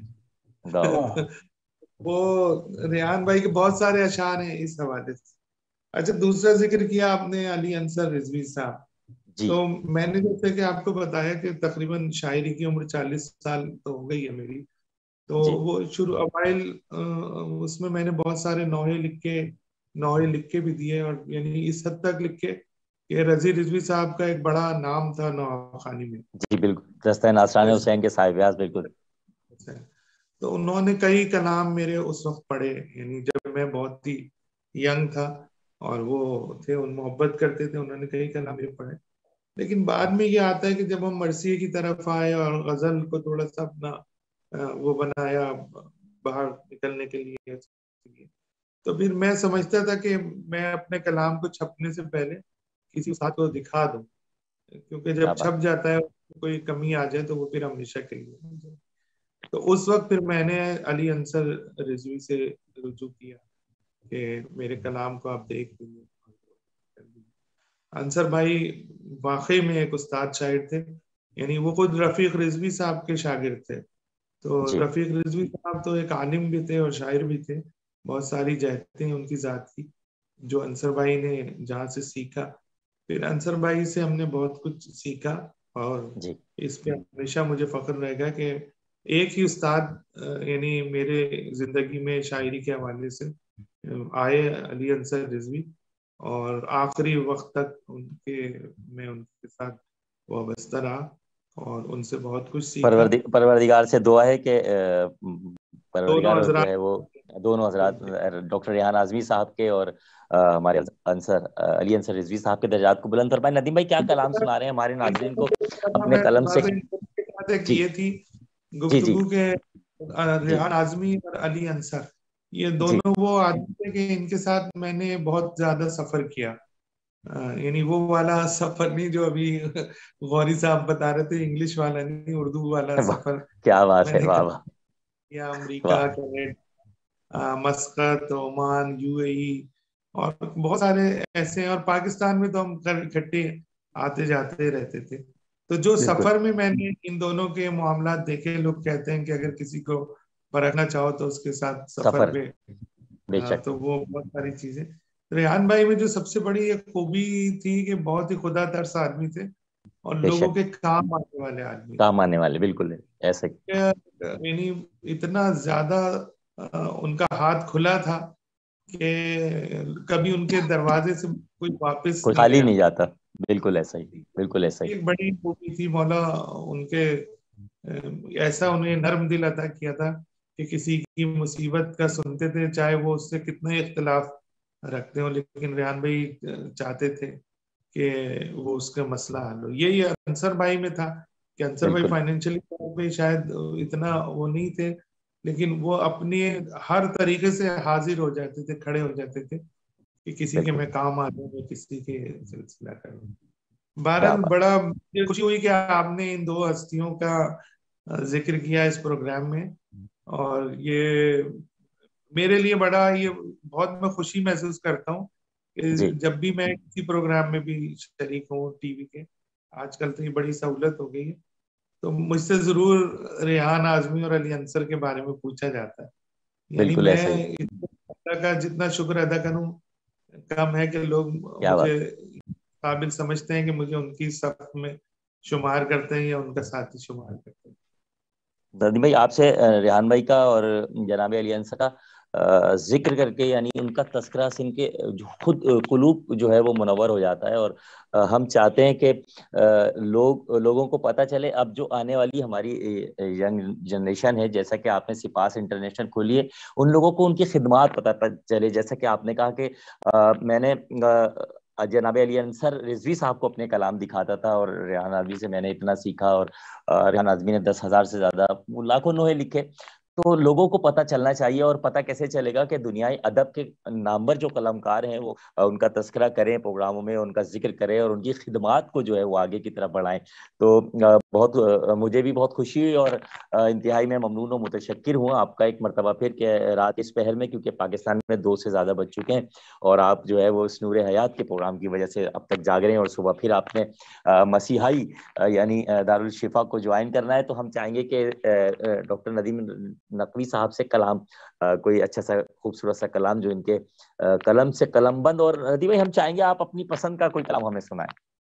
وہ ریحان بھائی کے بہت سارے اشعار ہیں اس حوالے سے. اچھا، دوسرا ذکر کیا آپ نے علی انصر رضوی صاحب. تو میں نے جیسے کہ آپ کو بتایا کہ تقریباً شاعری کی عمر 40 سال تو ہو گئی ہے میری. تو وہ شروع اوائل اس میں نے بہت سارے نوحے لکھ کے بھی دیے، اور یعنی اس حد تک لکھے کہ رضی رضوی صاحب کا ایک بڑا نام تھا نوخانی میں. بالکل، دستہ ناصران حسین کے صاحباز. بالکل. تو انہوں نے کئی کلام میرے اس وقت پڑھے، یعنی جب میں بہت ہی ینگ تھا، اور وہ تھے ان محبت کرتے تھے، انہوں نے کئی کلام میرے پڑھے. لیکن بعد میں یہ آتا ہے کہ جب ہم مرثیے کی طرف آئے اور غزل کو تھوڑا سا اپنا وہ بنایا باہر نکلنے کے لیے، تو پھر میں سمجھتا تھا کہ میں اپنے کلام کو چھپنے سے پہلے کسی استاد کو دکھا دوں، کیونکہ جب چھپ جاتا ہے کوئی کمی آ جائے تو وہ پھر ہمیشہ کے لیے. تو اس وقت پھر میں نے علی انصر رضوی سے رجوع کیا کہ میرے کلام کو آپ دیکھ لیجیے. انصر بھائی واقعی میں ایک استاد شاعر تھے، یعنی وہ خود رفیق رضوی صاحب کے شاگرد تھے. تو رفیق رضوی صاحب تو ایک عالم بھی تھے اور شاعر بھی تھے. بہت ساری جہتیں ان کی ذات کی جو انصر بھائی نے جہاں سے سیکھا. پھر انصر بھائی سے ہم نے بہت کچھ سیکھا، اور اس پہ ہمیشہ مجھے فخر رہے گا کہ ایک ہی استاد یعنی میرے زندگی میں شاعری کے حوالے سے آئے، علی انصر رضوی، اور آخری وقت تک میں ان کے ساتھ وابستہ رہا اور ان سے بہت کچھ سیکھا. پروردگار سے دعا ہے کہ پروردگار جو ہے وہ دونوں حضرات ڈاکٹر ریحان اعظمی صاحب کے اور ہمارے علی انصر رضوی صاحب کے درجات کو بلند فرمائے. ندیم بھائی کیا کلام سنا رہے ہیں ہمارے ناظرین کو اپنے قلم سے؟ یہ تھی گفتگو کے ریحان اعظمی اور علی انصر. یہ دونوں وہ آدمی تھے کہ ان کے ساتھ میں نے بہت زیادہ سفر کیا، یعنی وہ والا سفر نہیں جو ابھی غوری صاحب بتا رہے تھے، انگلش والا نہیں، اردو والا سفر کیا بات میں ہے، نے واہ واہ کیا، امریکہ، واہ، Canada, Muscat, Oman, U A E, اور بہت سارے ایسے ہیں، اور پاکستان میں تو ہم اکٹھے آتے جاتے رہتے تھے. تو جو بالکل سفر میں نے ان دونوں کے معاملات دیکھے، لوگ کہتے ہیں کہ اگر کسی کو پرکھنا چاہو تو اس کے ساتھ سفر پہ، بے شک تو وہ بہت ساری چیزیں. ریحان بھائی میں جو سب سے بڑی ایک خوبی تھی کہ بہت ہی خدا ترس آدمی تھے اور بے لوگوں شک کے کام آنے والے آدمی تھے. کام آنے والے، بالکل ایسا ہی. یعنی اتنا زیادہ ان کا ہاتھ کھلا تھا کہ کبھی ان کے دروازے سے کوئی واپس کوئی نہیں خالی گیا. نہیں جاتا، بالکل ایسا ہی، بالکل ایسا ہی. ایک بڑی خوبی تھی، مولا ان کے ایسا انہیں نرم دل عطا کیا تھا کہ کسی کی مصیبت کا سنتے تھے، چاہے وہ اس سے کتنے اختلاف رکھتے ہوں، لیکن ریحان بھائی چاہتے تھے کہ وہ اس کا مسئلہ حل ہو. یہی انصر بھائی میں تھا کہ انصر بھائی بالکل فائنینشلی طور پہ شاید اتنا وہ نہیں تھے، لیکن وہ اپنے ہر طریقے سے حاضر ہو جاتے تھے، کھڑے ہو جاتے تھے کہ کسی کے بالکل. میں کام آ جاؤں، کسی کے سلسلہ کروں. کیا بہرحال بات. بڑا خوشی ہوئی کہ آپ نے ان دو ہستیوں کا ذکر کیا اس پروگرام میں، اور یہ میرے لیے بڑا، یہ بہت میں خوشی محسوس کرتا ہوں کہ جی جب بھی میں کسی پروگرام میں بھی شریک ہوں ٹی وی کے، آج کل تو یہ بڑی سہولت ہو گئی ہے، تو مجھ سے ضرور ریحان اعظمی اور علی انصر کے بارے میں پوچھا جاتا ہے. یعنی بالکل میں ایسا ہی. اللہ کا جتنا شکر ادا کروں کم ہے کہ لوگ کیا بات. مجھے قابل سمجھتے ہیں کہ مجھے ان کی صف میں شمار کرتے ہیں یا ان کا ساتھی شمار کرتے ہیں. ندیم بھائی، آپ سے ریحان بھائی کا اور جناب علی انصر کا ذکر کر کے، یعنی ان کا تذکرہ سن کے خود قلوب جو ہے وہ منور ہو جاتا ہے. اور ہم چاہتے ہیں کہ لوگوں کو پتہ چلے. اب جو آنے والی ہماری ینگ جنریشن ہے، جیسا کہ آپ نے سپاس انٹرنیشنل کھولی ہے، ان لوگوں کو ان کی خدمات پتہ چلے. جیسا کہ آپ نے کہا کہ میں نے جناب علی انصر رضوی صاحب کو اپنے کلام دکھاتا تھا، اور ریحان اعظمی سے میں نے اتنا سیکھا، اور ریحان اعظمی نے 10,000 سے زیادہ لاکھوں نوحے لکھے. تو لوگوں کو پتہ چلنا چاہیے. اور پتہ کیسے چلے گا کہ دنیای ادب کے نامور جو قلمکار ہیں وہ ان کا تذکرہ کریں پروگراموں میں، ان کا ذکر کریں، اور ان کی خدمات کو جو ہے وہ آگے کی طرف بڑھائیں. تو بہت مجھے بھی بہت خوشی ہوئی، اور انتہائی میں ممنون و متشکر ہوں آپ کا ایک مرتبہ پھر کہ رات اس پہر میں، کیونکہ پاکستان میں 2 سے زیادہ بج چکے ہیں، اور آپ جو ہے وہ اس نور حیات کے پروگرام کی وجہ سے اب تک جاگ رہے ہیں، اور صبح پھر آپ نے مسیحائی یعنی دارالشفا کو جوائن کرنا ہے. تو ہم چاہیں گے کہ ڈاکٹر ندیم نقوی صاحب سے کلام، کوئی اچھا سا خوبصورت سا کلام جو ان کے قلم سے قلم بند. اور ندیم بھائی، ہم چاہیں گے آپ اپنی پسند کا کوئی کلام ہمیں سنائیں.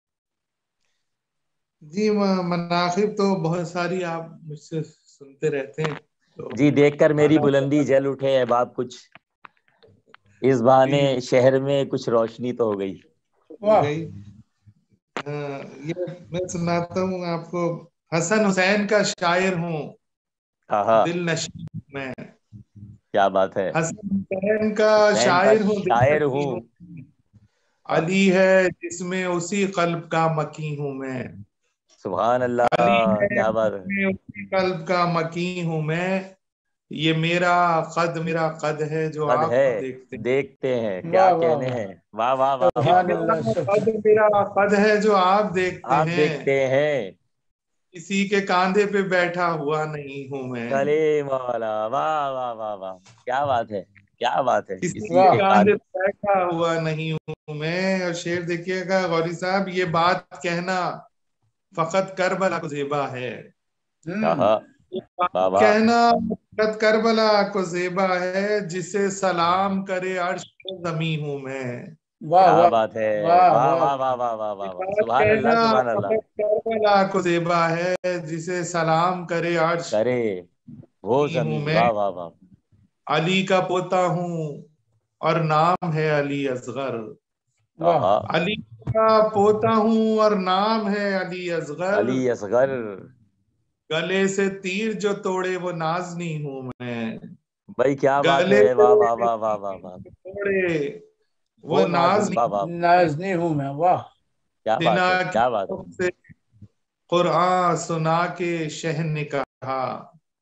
جی، مناقب تو بہت ساری آپ مجھ سے سنتے رہتے ہیں، تو جی، دیکھ کر میری اعلیٰ بلندی جل اٹھے احباب کچھ، اس بہانے جی شہر میں کچھ روشنی تو ہو گئی. ہو واہ. گئی. یہ میں سناتا ہوں آپ کو. حسن حسین کا شاعر ہوں، آہا، دل نشین میں. کیا بات ہے. حسن حسین کا حسین کا شاعر ہوں، دل شاعر نشین ہوں. ہوں. علی ہے جس میں اسی قلب کا مکی ہوں میں. سبحان علی اللہ، ہے کیا بات جس ہے. میں اسی قلب کا مکی ہوں میں. یہ میرا قد ہے جو قد آپ ہے دیکھتے ہیں. دیکھتے ہیں، کیا واہ واہ کہنے واہ. ہیں. واہ واہ واہ یہ واہ سبحان واہ. اللہ. میرا قد ہے جو آپ دیکھتے آپ ہیں. دیکھتے ہیں. کسی کے کاندھے پہ بیٹھا ہوا نہیں ہوں میں. کلیم والا، واہ واہ واہ واہ، کیا بات ہے، کیا بات ہے. کسی کسی کے کے واہ. کاندھے کان. پہ بیٹھا ہوا نہیں ہوں میں. اور شعر دیکھیے گا غوری صاحب، یہ بات کہنا فقط کربلا کو زیبا ہے. آہا، یہ واہ بات واہ. کہنا فقط کربلا کو زیبا ہے. جسے سلام کرے عرش و زمین ہوں میں. واہ کیا واہ بات ہے. واہ واہ واہ. واہ واہ واہ واہ یہ واہ واہ. بات سبحان اللہ، کہنا سبحان اللہ. فقط کربلا کو زیبا ہے. جسے سلام کرے عرش کرے وہ زمین ہوں زمین. میں. واہ واہ واہ. علی کا پوتا ہوں اور نام ہے علی اصغر. واہ. آہا، علی کا پوتا ہوں اور نام ہے علی اصغر. علی اصغر. گلے سے تیر جو توڑے وہ نازنی ہوں میں. بھائی کیا بات گلے ہے. واہ واہ سے واہ واہ واہ تیر واہ. جو توڑے وہ وہ نازنی. نازنی واہ واہ. نازنی ہوں میں. واہ. کیا سنا بات ہے، کی کیا بات ہے. طرف سے قرآن سنا کے شہ نے کہا.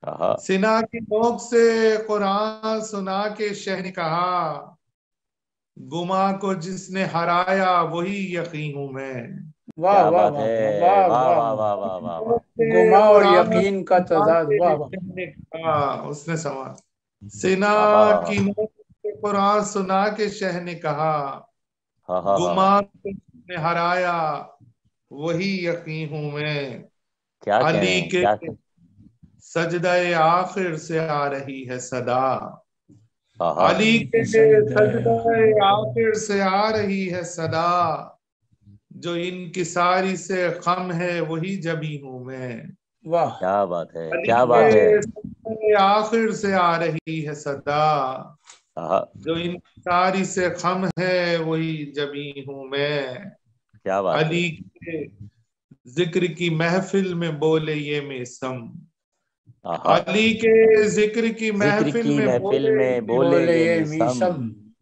سنا کی نوک سے قرآن سنا کے شہ نے کہا، گما کو جس نے ہرایا وہی یقین ہوں میں. واہ واہ واہ واہ واہ واہ، گما اور یقین کا تضاد. واہ واہ، اس نے سوال. سنا کی نوک سے قرآن سنا کے شہ نے کہا، گما کو جس نے ہرایا وہی یقین ہوں میں. علی کے سجدہ آخر سے آ رہی ہے صدا، علی کے سجدہ آخر سے آ رہی ہے صدا، جو انکساری سے خم ہے وہی جبی ہوں میں. واہ، کیا بات ہے، علی کیا بات ہے. کے سجدہ آخر سے آ رہی ہے صدا، جو انکساری سے خم ہے وہی جبی ہوں میں. کیا بات ہے. علی کے ذکر کی محفل میں بولے یہ میسم، علی کے ذکر کی محفل میں بولے یہ میسم.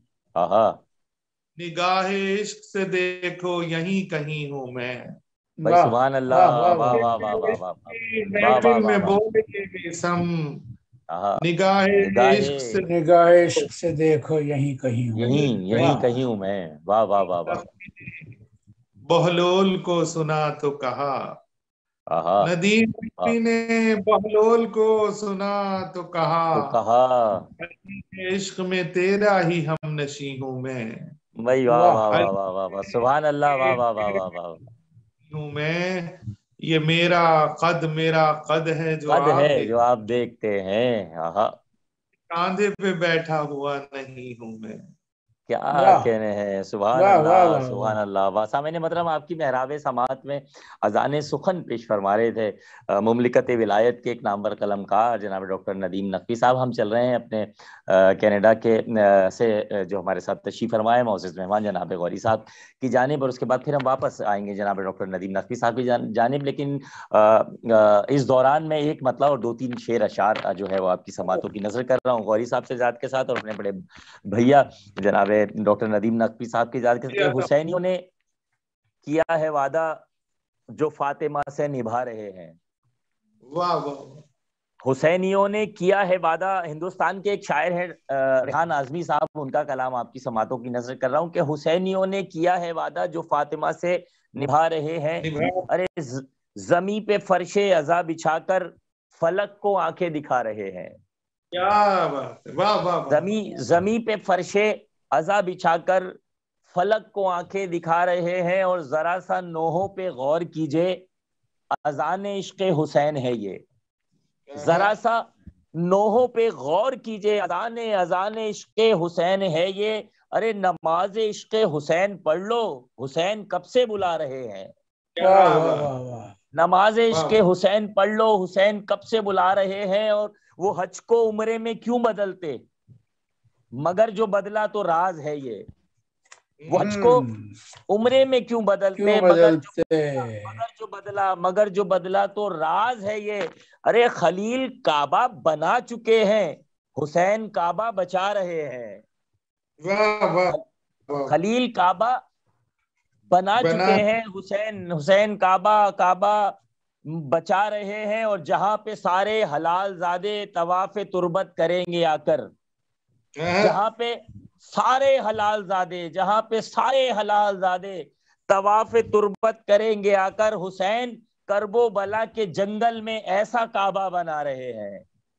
نگاہ عشق سے دیکھو یہیں کہیں ہوں میں. بھائی سبحان اللہ، واہ واہ واہ واہ واہ. محفل میں بولے یہ میسم، نگاہ عشق سے دیکھو یہیں کہیں ہوں. یہیں کہیں ہوں میں. واہ واہ واہ واہ. بہلول کو سنا تو کہا، ندیم نے بہلول کو سنا تو کہا، عشق میں تیرا ہی ہم نشیں ہوں میں. بھائی واہ واہ واہ واہ واہ واہ، سبحان اللہ، واہ واہ واہ واہ واہ. ہوں میں، یہ میرا قد ہے جو آپ دیکھتے ہیں. کاندھے پہ بیٹھا ہوا نہیں ہوں میں. کیا کہنے ہیں. سبحان اللہ، سبحان اللہ. سامعین محترم، آپ کی محراب سماعت میں اذان سخن پیش فرما رہے تھے مملکت ولایت کے ایک نامور قلمکار جناب ڈاکٹر ندیم نقوی صاحب. ہم چل رہے ہیں اپنے کینیڈا کے سے جو ہمارے ساتھ تشریف فرمائے معزز مہمان جناب غوری صاحب کی جانب، اور اس کے بعد پھر ہم واپس آئیں گے جناب ڈاکٹر ندیم نقوی صاحب کی جانب. لیکن اس دوران میں ایک مطلب اور 2-3 شعر اشعار جو ہے وہ آپ کی سماعتوں کی نظر کر رہا ہوں غوری صاحب سے ذات کے ساتھ اور اپنے بڑے بھیا جناب ڈاکٹر ندیم نقوی صاحب کی ذات کے ساتھ. حسینیوں نے کیا ہے وعدہ جو فاطمہ سے نبھا رہے ہیں. واہ واہ. حسینیوں نے کیا ہے وعدہ. ہندوستان کے ایک شاعر ہیں ریحان اعظمی صاحب، ان کا کلام آپ کی سماعتوں کی نظر کر رہا ہوں کہ حسینیوں نے کیا ہے وعدہ جو فاطمہ سے نبھا رہے ہیں. ارے زمین پہ فرش عزا بچھا کر فلک کو آنکھیں دکھا رہے ہیں. کیا بات ہے. واہ واہ. زمین پہ فرش عزا بچھا کر فلک کو آنکھیں دکھا رہے ہیں، اور ذرا سا نوحوں پہ غور کیجئے اذان عشق حسین ہے یہ. ذرا سا نوحوں پہ غور کیجئے اذان عشق حسین ہے یہ. ارے نماز عشق حسین پڑھ لو، حسین کب سے بلا رہے ہیں. نماز عشق حسین پڑھ لو، حسین کب سے بلا رہے ہیں. اور وہ حج کو عمرے میں کیوں بدلتے، مگر جو بدلا تو راز ہے یہ. وہ حج کو عمرے میں کیوں بدلتے، مگر جو بدلا تو راز ہے یہ. ارے خلیل کعبہ بنا چکے ہیں، حسین کعبہ بچا رہے ہیں. خلیل کعبہ بنا چکے ہیں، حسین کعبہ بچا رہے ہیں. اور جہاں پہ سارے حلال زادے طواف تربت کریں گے آ کر، جہاں پہ سارے حلال زادے طواف تربت کریں گے آ کر، حسین کرب و بلا کے جنگل میں ایسا کعبہ بنا رہے ہیں.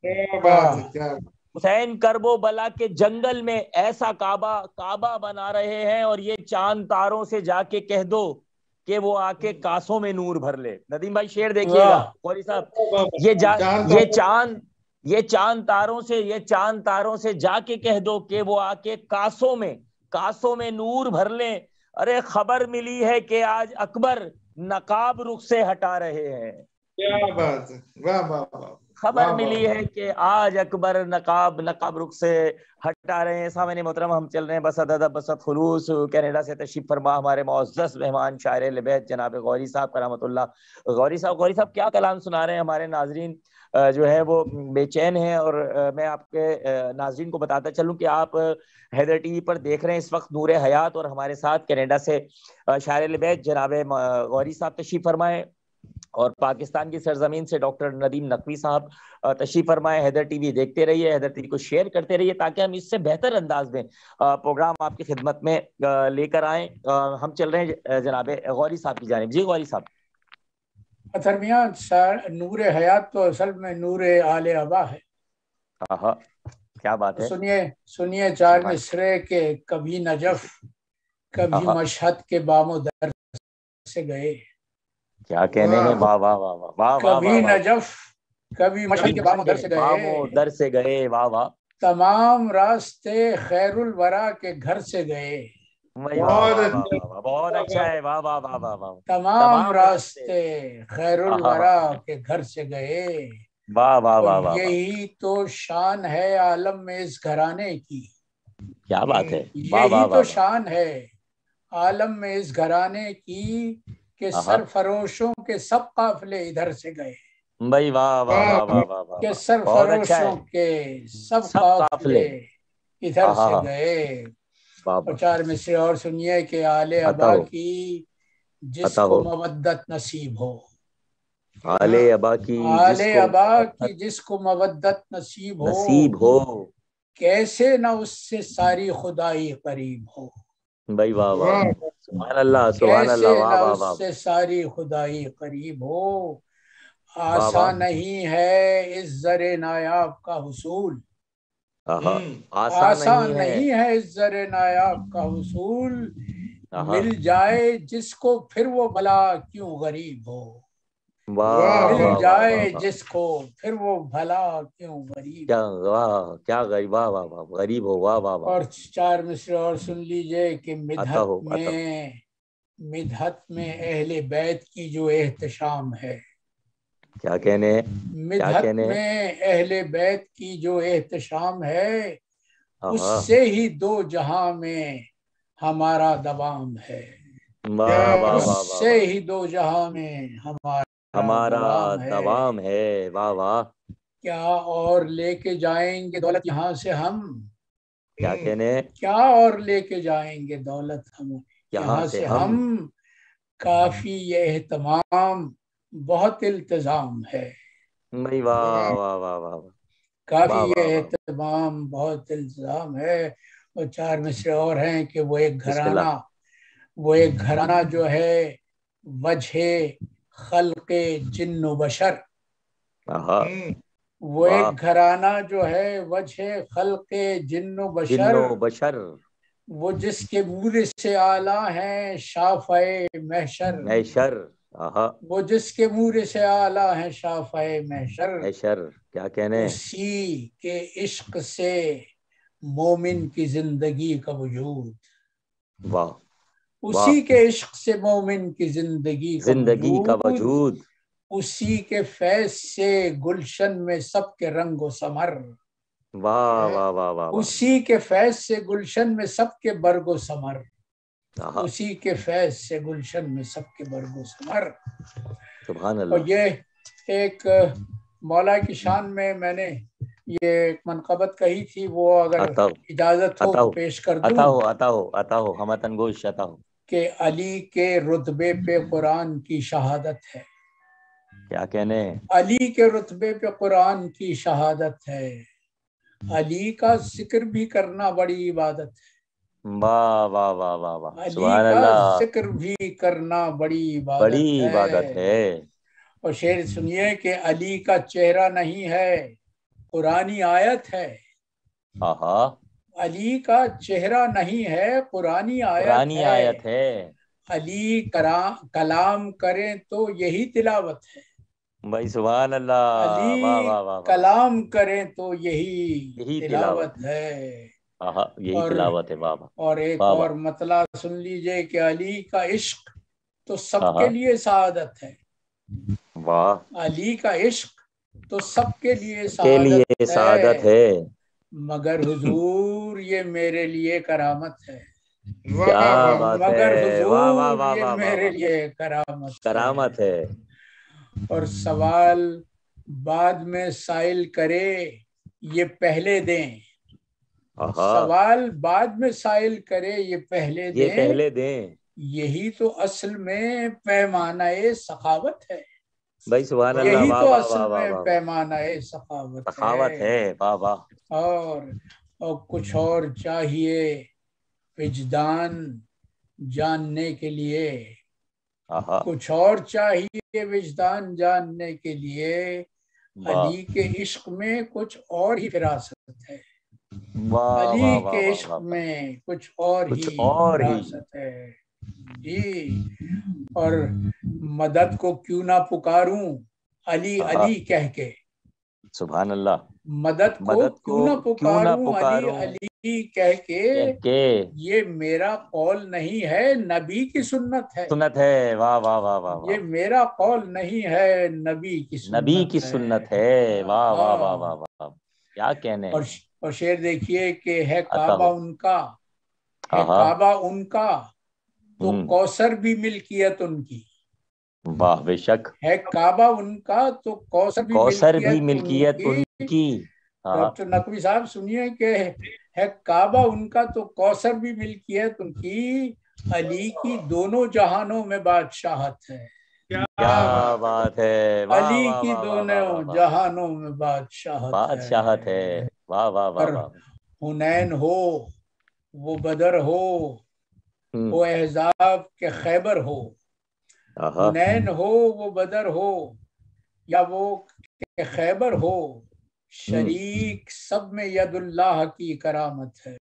حسین کرب و بلا کے جنگل میں ایسا کعبہ بنا رہے ہیں. اور یہ چاند تاروں سے جا کے کہہ دو کہ وہ آ کے کاسوں میں نور بھر لے. ندیم بھائی شعر دیکھیے گا قوری صاحب. یہ چاند تاروں سے جا کے کہہ دو کہ وہ آ کے کاسوں میں نور بھر لیں. ارے خبر ملی ہے کہ آج اکبر نقاب رخ سے ہٹا رہے ہیں. کیا بات ہے. واہ واہ. خبر ملی ہے کہ آج اکبر نقاب رخ سے ہٹا رہے ہیں. سامعین محترم، ہم چل رہے ہیں بس ادب بس خلوص کینیڈا سے تشریف فرما ہمارے معزز مہمان شاعر اہل بیت جناب غوری صاحب کرامت اللہ. غوری صاحب کیا کلام سنا رہے ہیں. ہمارے ناظرین جو ہے وہ بے چین ہیں. اور میں آپ کے ناظرین کو بتاتا چلوں کہ آپ حیدر ٹی وی پر دیکھ رہے ہیں اس وقت نور حیات، اور ہمارے ساتھ کینیڈا سے شاعر اہل بیت جناب غوری صاحب تشریف فرمائے. اور پاکستان کی سرزمین سے ڈاکٹر ندیم نقوی صاحب تشریف فرمائے. حیدر ٹی وی دیکھتے رہیے, حیدر ٹی وی کو شیئر کرتے رہیے تاکہ ہم اس سے بہتر انداز میں پروگرام آپ کی خدمت میں لے کر آئیں. ہم چل رہے ہیں جناب غوری صاحب کی جانب. جی غوری صاحب. اطہر میاں, نور حیات تو اصل میں نور آل ابا ہے. کیا بات ہے. سنیے 4 مصرے کے کبھی نجف کبھی مشہد کے بام و در سے گئے. کیا کہنے ہیں. واہ واہ واہ واہ واہ. کبھی نجف کبھی مشہد کے بام و در سے گئے. واہ واہ. تمام راستے خیر الورا کے گھر سے گئے. بہت اچھا ہے. واہ واہ واہ واہ واہ. تمام راستے خیر الورا کے گھر سے گئے. واہ واہ واہ واہ. یہی تو شان ہے عالم میں اس گھرانے کی. کیا بات ہے. یہی تو شان ہے عالم میں اس گھرانے کی کہ سرفروشوں کے سب قافلے ادھر سے گئے. بھائی واہ واہ واہ واہ واہ. کہ سرفروشوں کے سب قافلے ادھر سے گئے. اور 4 مصرے اور سنیے کہ آل ابا کی جس کو مودت نصیب ہو. آل ابا کی جس کو مودت نصیب ہو کیسے نہ اس سے ساری خدائی قریب ہو. بھائی واہ واہ. سبحان اللہ سبحان اللہ. واہ واہ واہ. اس سے ساری خدائی قریب ہو. آسان نہیں ہے اس زر نایاب کا حصول. آسان نہیں ہے اس زر نایاب کا حصول. مل جائے جس کو پھر وہ بھلا کیوں غریب ہو. مل جائے جس کو پھر وہ بھلا کیوں غریب. کیا غریب. واہ واہ واہ. غریب ہو. واہ واہ واہ. اور 4 مصرے اور سن لیجئے کہ مدحت میں اہل بیت کی جو احتشام ہے. کیا کہنے. مدحت میں اہل بیت کی جو احتشام ہے اس سے ہی 2 جہاں میں ہمارا دوام ہے. اس سے ہی 2 جہاں میں ہمارا دوام ہے. واہ واہ. کیا اور لے کے جائیں گے دولت یہاں سے ہم. کیا کہنے. کیا اور لے کے جائیں گے دولت ہم یہاں سے ہم. کافی یہ اہتمام بہت التزام ہے. واہ واہ واہ واہ. کافی یہ اہتمام بہت التزام ہے. اور 4 مصرے اور ہیں کہ وہ ایک گھرانہ جو ہے وجہ خلق جن و بشر. وہ ایک گھرانہ جو ہے وجہ خلق جن و بشر. وہ جس کے مور سے اعلیٰ ہیں شافع محشر. وہ جس کے مور سے اعلیٰ ہیں شافع محشر. کیا کہنے. اسی کے عشق سے مومن کی زندگی کا وجود. واہ. اسی کے عشق سے مومن کی زندگی کا وجود. اسی کے فیض سے گلشن میں سب کے رنگ و ثمر. واہ واہ واہ واہ. اسی کے فیض سے گلشن میں سب کے برگ و ثمر. اسی کے فیض سے گلشن میں سب کے برگ و ثمر. سبحان اللہ. اور یہ ایک مولا کی شان میں نے یہ ایک منقبت کہی تھی, وہ اگر اجازت ہو تو پیش کر دوں. عطا ہو ہمتن گوش عطا ہو. کہ علی کے رتبے پہ قرآن کی شہادت ہے. کیا کہنے. علی کے رتبے پہ قرآن کی شہادت ہے. علی کا ذکر بھی کرنا بڑی عبادت ہے. واہ واہ واہ واہ واہ. علی کا ذکر بھی کرنا بڑی عبادت ہے. اور شعر سنیے کہ علی کا چہرہ نہیں ہے قرآنی آیت ہے. علی کا چہرہ نہیں ہے قرآنی آیت ہے. علی کلام کریں تو یہی تلاوت ہے. بھائی سبحان اللہ. علی کلام کریں تو یہی تلاوت ہے. یہی تلاوت ہے. اور ایک اور مطلع سن لیجئے کہ علی کا عشق تو سب کے لیے سعادت ہے. واہ. علی کا عشق تو سب کے لیے سعادت ہے. مگر حضور یہ میرے لیے کرامت ہے. مگر حضور یہ میرے لیے کرامت ہے. اور سوال بعد میں سائل کرے یہ پہلے دیں. سوال بعد میں سائل کرے یہ پہلے دیں. یہی تو اصل میں پیمانہ سخاوت ہے. بھائی سبحان اللہ، یہی واہ تو واہ اصل واہ واہ میں واہ، پیمانہ سخاوت سخاوت ہے، واہ واہ. اور کچھ اور چاہیے وجدان جاننے کے لیے، آہا، کچھ اور چاہیے وجدان جاننے کے لیے، واہ علی کے عشق میں کچھ اور ہی فراست ہے، واہ علی واہ واہ کے واہ عشق واہ، میں کچھ اور کچھ ہی اور ہی. فراست ہے جی. اور مدد کو کیوں نہ پکاروں علی آہا، علی کہہ کے، سبحان اللہ. مدد کو مدد کو کیوں نہ کیوں نہ پکاروں علی پکاروں علی کہہ کے، کہ یہ میرا قول نہیں ہے نبی کی سنت ہے، سنت ہے، واہ واہ واہ واہ یہ واہ، میرا قول نہیں ہے نبی کی نبی کی سنت ہے. سنت ہے، واہ واہ واہ ہاں. واہ واہ، کیا کہنے ہیں. اور شعر دیکھیے کہ ہے عطا کعبہ ہو، ان کا، ہے آہا، کعبہ ان کا تو ہوں، کوثر بھی ملکیت ان کی، واہ بے شک، ہے کعبہ ان کا تو کوثر بھی کوثر بھی ملکیت ان ملکیت ان کی. کی. ہاں، ڈاکٹر نقوی صاحب سنیے کہ ہے کعبہ ان کا تو کوثر بھی ملکیت ان کی، علی کی دونوں جہانوں میں بادشاہت ہے، کیا بات ہے، واہ علی واہ کی واہ واہ واہ دونوں واہ واہ، جہانوں میں بادشاہت بادشاہت ہے، ہے. واہ واہ واہ اور واہ. حنین ہو، وہ بدر ہو ہوں، احزاب کے خیبر ہو، آہا، حنین ہو وہ بدر ہو یا وہ کہ خیبر ہو، ہوں، شریک سب میں ید اللہ کی کرامت ہے،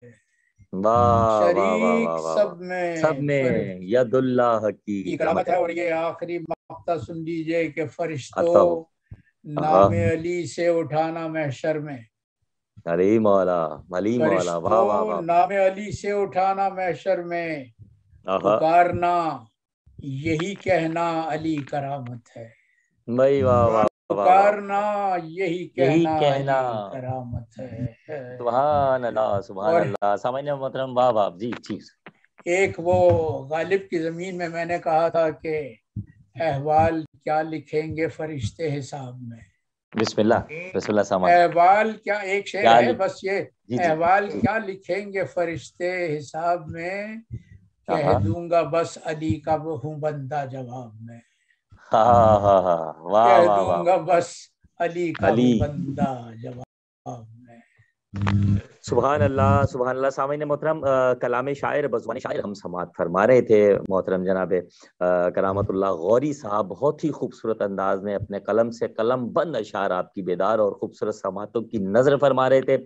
واہ واہ واہ شریک واہ واہ واہ، سب سب میں میں ید اللہ کی کرامت کرامت ہے. ہے. اور یہ آخری مقطع سن لیجئے کہ فرشتوں عطا ہو، آہا، نام علی سے اٹھانا محشر میں، علی مولا، علی مولا، واہ واہ فرشتوں واہ، نام علی سے اٹھانا محشر میں، آہا، پکارنا یہی کہنا علی کرامت ہے، بھائی واہ واہ واہ واہ، پکارنا یہی یہی کہنا کہنا. علی کرامت ہے. سبحان اللہ، سبحان اور اللہ، سامعین محترم، واہ واہ جی جی. ایک وہ غالب کی زمین میں نے کہا تھا کہ احوال کیا لکھیں گے فرشتے حساب میں، بسم اللہ، بسم اللہ سامان. احوال کیا، ایک شعر کیا ہے بس یہ، جی جی احوال جی، کیا لکھیں گے فرشتے حساب میں، کہہ آہا، دوں گا بس علی کا وہ ہوں بندہ جواب میں، ہاں ہاں ہاں ہاں، واہ کہہ واہ دوں واہ، گا بس علی کا علی. ہوں بندہ جواب میں. سبحان اللہ، سبحان اللہ. سامعین محترم، کلام شاعر، بزبان شاعر ہم سماعت فرما رہے تھے. محترم جناب کرامت اللہ غوری صاحب بہت ہی خوبصورت انداز میں اپنے قلم سے قلم بند اشعار آپ کی بیدار اور خوبصورت سماعتوں کی نظر فرما رہے تھے.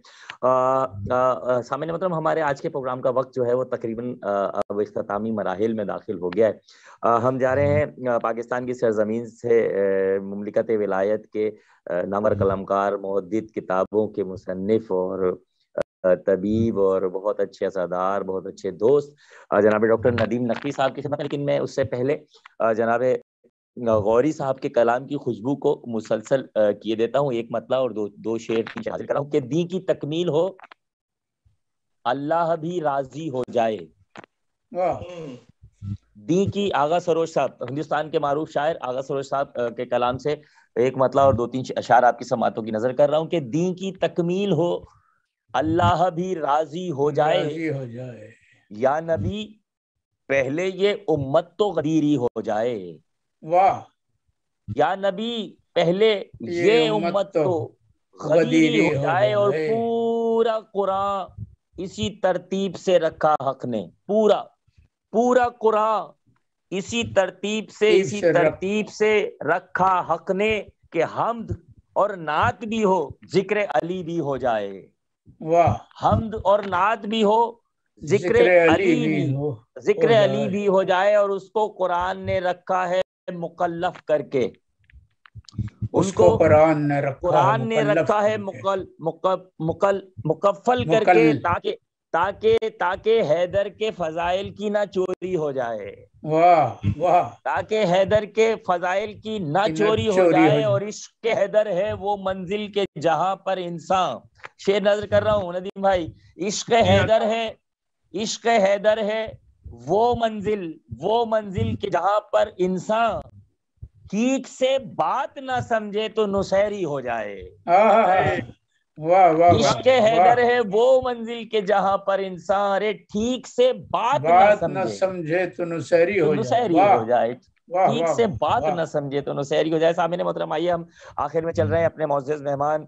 سامعین محترم، ہمارے آج کے پروگرام کا وقت جو ہے وہ تقریباً اب اختتامی مراحل میں داخل ہو گیا ہے. ہم جا رہے ہیں پاکستان کی سرزمین سے مملکت ولایت کے نامور قلمکار، محدث، کتابوں کے مصنف اور طبیب اور بہت اچھے ازادار، بہت اچھے دوست جناب ڈاکٹر ندیم نقوی صاحب کی خدمت. لیکن میں اس سے پہلے جناب غوری صاحب کے کلام کی خوشبو کو مسلسل کیے دیتا ہوں. ایک مطلع اور دو شعر حاصل کرا ہوں کہ دین کی تکمیل ہو، اللہ بھی راضی ہو جائے. دین کی، آغا سروش صاحب، ہندوستان کے معروف شاعر آغا سروش صاحب کے کلام سے ایک مطلع اور دو تین اشعار آپ کی سماعتوں کی نظر کر رہا ہوں کہ دین کی تکمیل ہو، اللہ بھی راضی ہو جائے. راضی ہو جائے. یا نبی پہلے یہ امت تو غدیری ہو جائے. واہ. یا نبی پہلے یہ امت تو غدیری ہو جائے. اور پورا قرآن اسی ترتیب سے رکھا حق نے، پورا قرآن اسی ترتیب سے رکھا حق نے کہ حمد اور نعت بھی ہو، ذکر علی بھی ہو جائے. واہ. حمد اور نعت بھی ہو، ذکر علی بھی ہو جائے. اور اس کو قرآن نے رکھا ہے مکلف کر کے، اس کو قرآن نے رکھا ہے مکفل کر کے، تاکہ حیدر کے فضائل کی نہ چوری ہو جائے. واہ واہ. تاکہ حیدر کے فضائل کی نہ چوری ہو جائے. اور عشق حیدر ہے وہ منزل کے جہاں پر انسان، شعر نظر کر رہا ہوں ندیم بھائی، عشق حیدر ہے وہ منزل کے جہاں پر انسان ٹھیک سے بات نہ سمجھے تو نصیری ہو جائے. عشق حیدر ہے وہ منزل کے جہاں پر انسان ٹھیک سے بات نہ سمجھے تو نصیری ہو جائے. ٹھیک سے بات نہ سمجھے تو نصیحت ہو جائے. سامعین محترم آئیے ہم آخر میں چل رہے ہیں اپنے معزز مہمان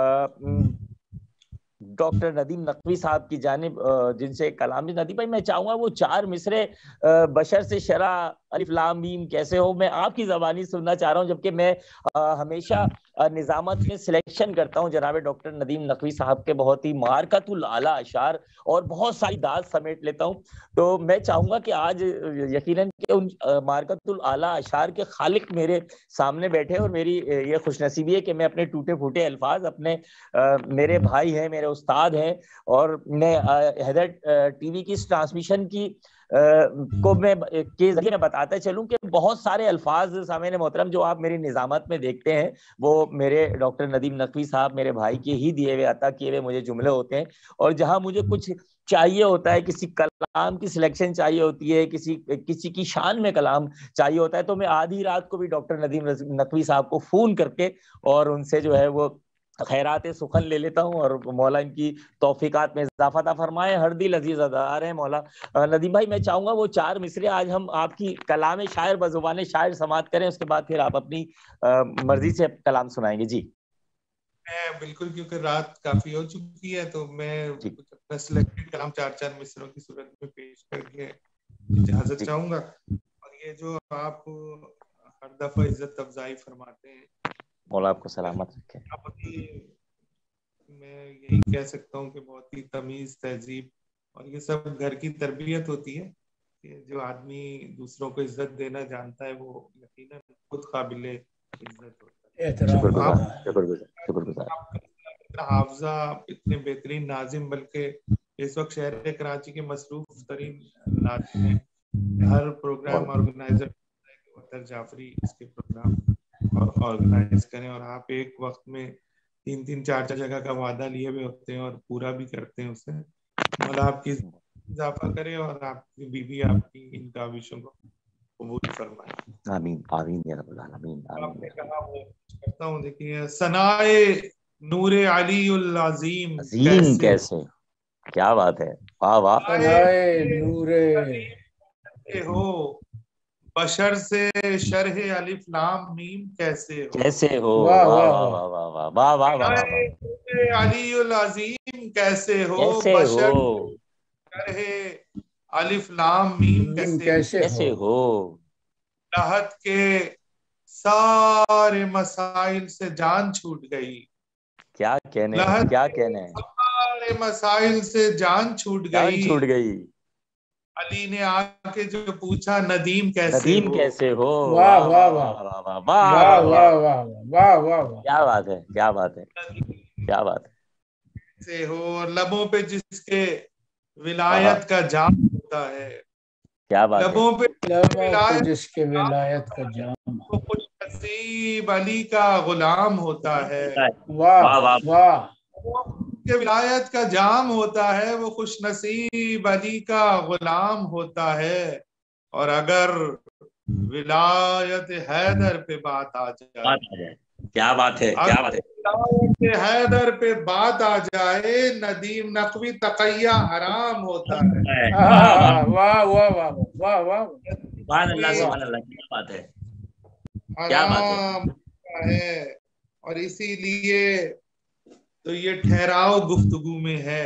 ڈاکٹر ندیم نقوی صاحب کی جانب جن سے کلام. ندیم بھائی میں چاہوں گا وہ 4 مصرے بشر سے شرح الف لام میم کیسے ہو میں آپ کی زبانی سننا چاہ رہا ہوں, جبکہ میں ہمیشہ نظامت میں سلیکشن کرتا ہوں جناب ڈاکٹر ندیم نقوی صاحب کے بہت ہی مارکت الاعلیٰ اشعار اور بہت ساری داد سمیٹ لیتا ہوں. تو میں چاہوں گا کہ آج یقیناً کہ ان مارکت الاعلیٰ اشعار کے خالق میرے سامنے بیٹھے, اور میری یہ خوش نصیبی ہے کہ میں اپنے ٹوٹے پھوٹے الفاظ اپنے میرے بھائی ہیں, میرے استاد ہیں, اور میں حیدر ٹی وی کی اس ٹرانسمیشن کی کو میں کے ذریعے میں بتاتا چلوں کہ بہت سارے الفاظ سامعین محترم جو آپ میری نظامت میں دیکھتے ہیں وہ میرے ڈاکٹر ندیم نقوی صاحب میرے بھائی کے ہی دیے ہوئے عطا کیے ہوئے مجھے جملے ہوتے ہیں. اور جہاں مجھے کچھ چاہیے ہوتا ہے, کسی کلام کی سلیکشن چاہیے ہوتی ہے, کسی کی شان میں کلام چاہیے ہوتا ہے, تو میں آدھی رات کو بھی ڈاکٹر ندیم نقوی صاحب کو فون کر کے اور ان سے جو ہے وہ خیرات سخن لے لیتا ہوں, اور مولا ان کی توفیقات میں اضافہ عطا فرمائے. ہر دل عزیز ادار ہے مولا. ندیم بھائی میں چاہوں گا وہ 4 مصرے آج ہم آپ کی کلام شاعر بزبان شاعر سماعت کریں, اس کے بعد پھر آپ اپنی مرضی سے کلام سنائیں گے. جی بالکل, کیونکہ رات کافی ہو چکی ہے تو میں کچھ اپنا سلیکٹڈ کلام 4 مصروں کی صورت میں پیش کر کے اجازت چاہوں گا. اور یہ جو آپ ہر دفعہ عزت افزائی فرماتے ہیں مولا آپ کو سلامت رکھے. میں یہی کہہ سکتا ہوں کہ بہت ہی تمیز, تہذیب اور یہ سب گھر کی تربیت ہوتی ہے کہ جو آدمی دوسروں کو عزت دینا جانتا ہے وہ یقیناً خود قابل عزت ہوتا ہے. حافظہ اتنے بہترین ناظم, بلکہ اس وقت شہر کراچی کے مصروف ترین ناظم ہیں. ہر پروگرام آرگنائزر عطر جعفری اس کے پروگرام آرگنائز کریں, اور آپ ایک وقت میں 3-3 4 جگہ کا وعدہ لیے ہوئے ہوتے ہیں اور پورا بھی کرتے ہیں اسے. مولا آپ کی اضافہ کرے اور آپ کی بیوی آپ کی ان کاوشوں کو قبول فرمائے. آمین آمین یا رب العالمین. آپ نے کہا وہ کرتا ہوں, دیکھیے ثنائے نور علی العظیم کیسے کیا بات ہے, واہ واہ. ثنائے نور ہو بشر سے شرح الف لام میم کیسے ہو, واہ واہ واہ واہ واہ واہ واہ. علی العظیم کیسے ہو بشر شرح الف لام میم کیسے ہو. لحد کے سارے مسائل سے جان چھوٹ گئی. کیا کہنے سارے مسائل سے جان چھوٹ گئی. علی نے آ کے جو پوچھا ندیم کیسے ہو. واہ واہ واہ واہ واہ واہ واہ واہ واہ. کیا بات ہے, کیا بات ہے, کیا بات ہے. سے ہو, اور لبوں پہ جس کے ولایت کا جام ہوتا ہے. کیا بات لبوں پہ جس کے ولایت کا جام وہ خوش نصیب علی کا غلام ہوتا ہے. واہ واہ. کہ ولایت کا جام ہوتا ہے وہ خوش نصیب علی کا غلام ہوتا ہے. اور اگر ولایت حیدر پہ بات آ جائے, کیا بات ہے, کیا بات ہے. ولایت حیدر پہ بات آ جائے ندیم نقوی تقیہ حرام ہوتا ہے. واہ واہ واہ واہ واہ. سبحان اللہ, سبحان اللہ. کیا بات ہے, حرام ہے. اور اسی لیے تو یہ ٹھہراؤ گفتگو میں ہے.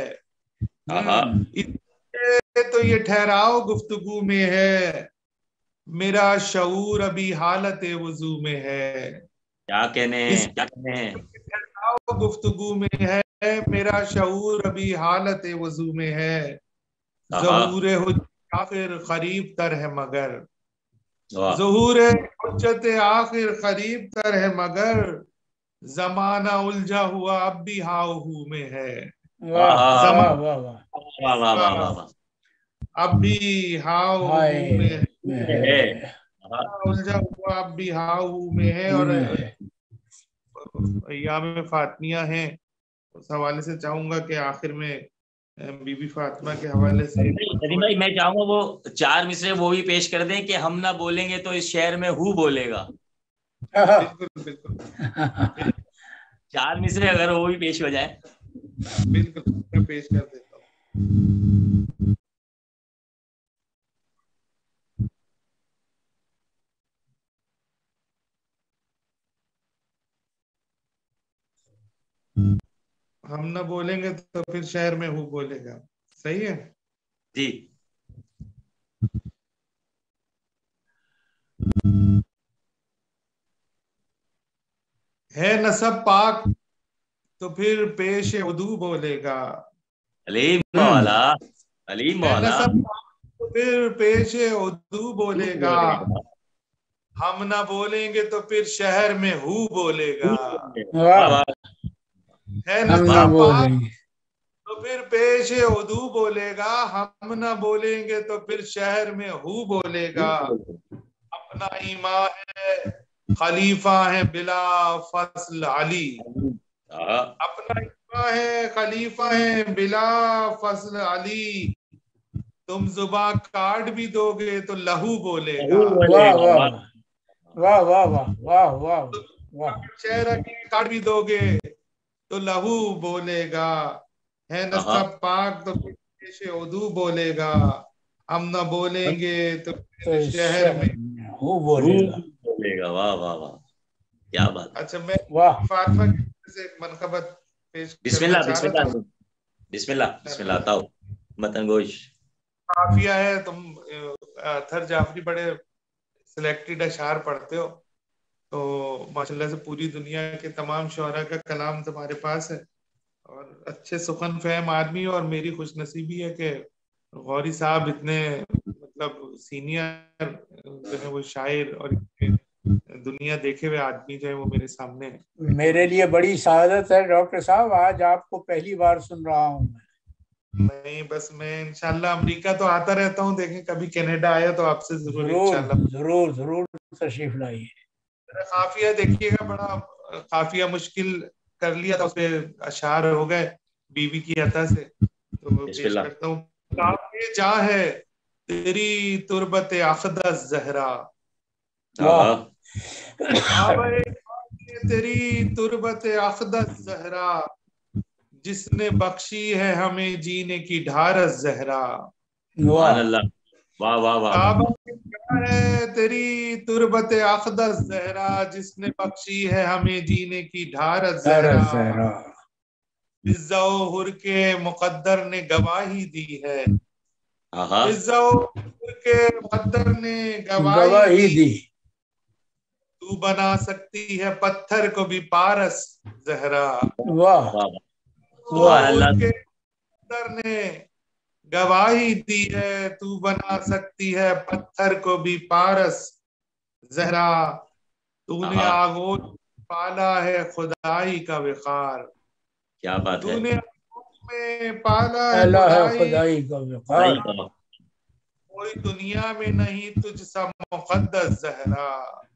تو یہ ٹھہراؤ گفتگو میں ہے. میرا شعور ابھی حالت وضو میں ہے. کیا کہنے ہیں. ٹھہراؤ گفتگو میں ہے. میرا شعور ابھی حالت وضو میں ہے. ظہور آخر قریب تر ہے مگر ظہور حجت آخر قریب تر ہے مگر زمانہ الجھا ہوا اب بھی ہاؤ ہو میں ہے. اب بھی ہاؤ ہو میں ہے. الجھا ہوا اب بھی ہاؤ ہو میں ہے. اور ایام فاطمیہ ہیں, اس حوالے سے چاہوں گا کہ آخر میں بی بی فاطمہ کے حوالے سے ندیم بھائی میں چاہوں گا وہ 4 مصرے وہ بھی پیش کر دیں کہ ہم نہ بولیں گے تو اس شہر میں ہو بولے گا. بالکل بالکل 4 مصرے اگر وہ بھی پیش ہو جائے. بالکل میں پیش کر دیتا ہوں. ہم نہ بولیں گے تو پھر شہر میں ہو بولے گا. صحیح ہے جی. ہے نسب پاک تو پھر پیش ادو بولے گا. علیم مولا، علیم ہے مولا. نسب پاک تو پھر پیش ادو بولے گا. ہم نہ بولیں گے تو پھر شہر میں ہو بولے گا. ہے ہم نہ نسب پاک بولیں گے تو پھر پیش ادو بولے گا. ہم نہ بولیں گے تو پھر شہر میں ہو بولے گا. اپنا ایمان ہے خلیفہ ہے بلا فصل علی. اپنا ایمان ہے خلیفہ ہے بلا فصل علی. تم زباں کاٹ بھی دو گے تو لہو بولے گا. واہ واہ واہ واہ واہ واہ واہ واہ. چہرہ کاٹ بھی دو گے تو لہو بولے گا. ہے نسب پاک تو پیش ادو بولے گا. ہم نہ بولیں گے تو شہر میں ہو بولے گا. واہ واہ واہ، کیا بات. اچھا میں واہ. فاطمہ سے ایک منقبت پیش بسم کرنا اللہ، چاہ بسم رہا تھا. اللہ، بسم اللہ، بسم اللہ. آتا ہو متن گوش. قافیہ ہے. تم اطہر جعفری بڑے سلیکٹڈ اشعار پڑھتے ہو تو ماشاءاللہ سے پوری دنیا کے تمام شعراء کا کلام تمہارے پاس ہے اور اچھے سخن فہم آدمی. اور میری خوش نصیبی ہے کہ غوری صاحب اتنے مطلب سینئر جو ہے وہ شاعر اور دنیا دیکھے ہوئے آدمی جو ہے وہ میرے سامنے ہے. میرے لیے بڑی سعادت ہے ڈاکٹر صاحب، آج آپ کو پہلی بار سن رہا ہوں میں. نہیں بس میں انشاءاللہ امریکہ تو آتا رہتا ہوں. دیکھیں کبھی کینیڈا آیا تو آپ سے ضرور انشاءاللہ. ضرور ضرور تشریف لائیے. قافیہ دیکھیے گا، بڑا قافیہ مشکل کر لیا تھا، اس پہ اشعار ہو گئے بیوی کی عطا سے. تو پیش کرتا ہوں. قافیہ جا ہے تیری تربت اقدس زہرا. تیری تربت اقدس زہرا جس نے بخشی ہے ہمیں جینے کی ڈھارس زہرا. سبحان اللہ. واہ واہ واہ. ہے تیری تربت اقدس زہرا جس نے بخشی ہے ہمیں جینے کی ڈھارس زہرا. عزا و حر کے مقدر نے گواہی دی ہے. عزا و حر کے مقدر نے گواہی دی. تو بنا سکتی ہے پتھر کو بھی پارس زہرا. واہ حر کے مقدر نے گواہی دی ہے. تو بنا سکتی ہے پتھر کو بھی پارس زہرا. تو نے آغوش پالا ہے خدائی کا وقار. کیا بات ہے. تو نے آغوش میں پالا ہے خدائی کا وقار. کوئی دنیا میں نہیں تجھ سا مقدس زہرا.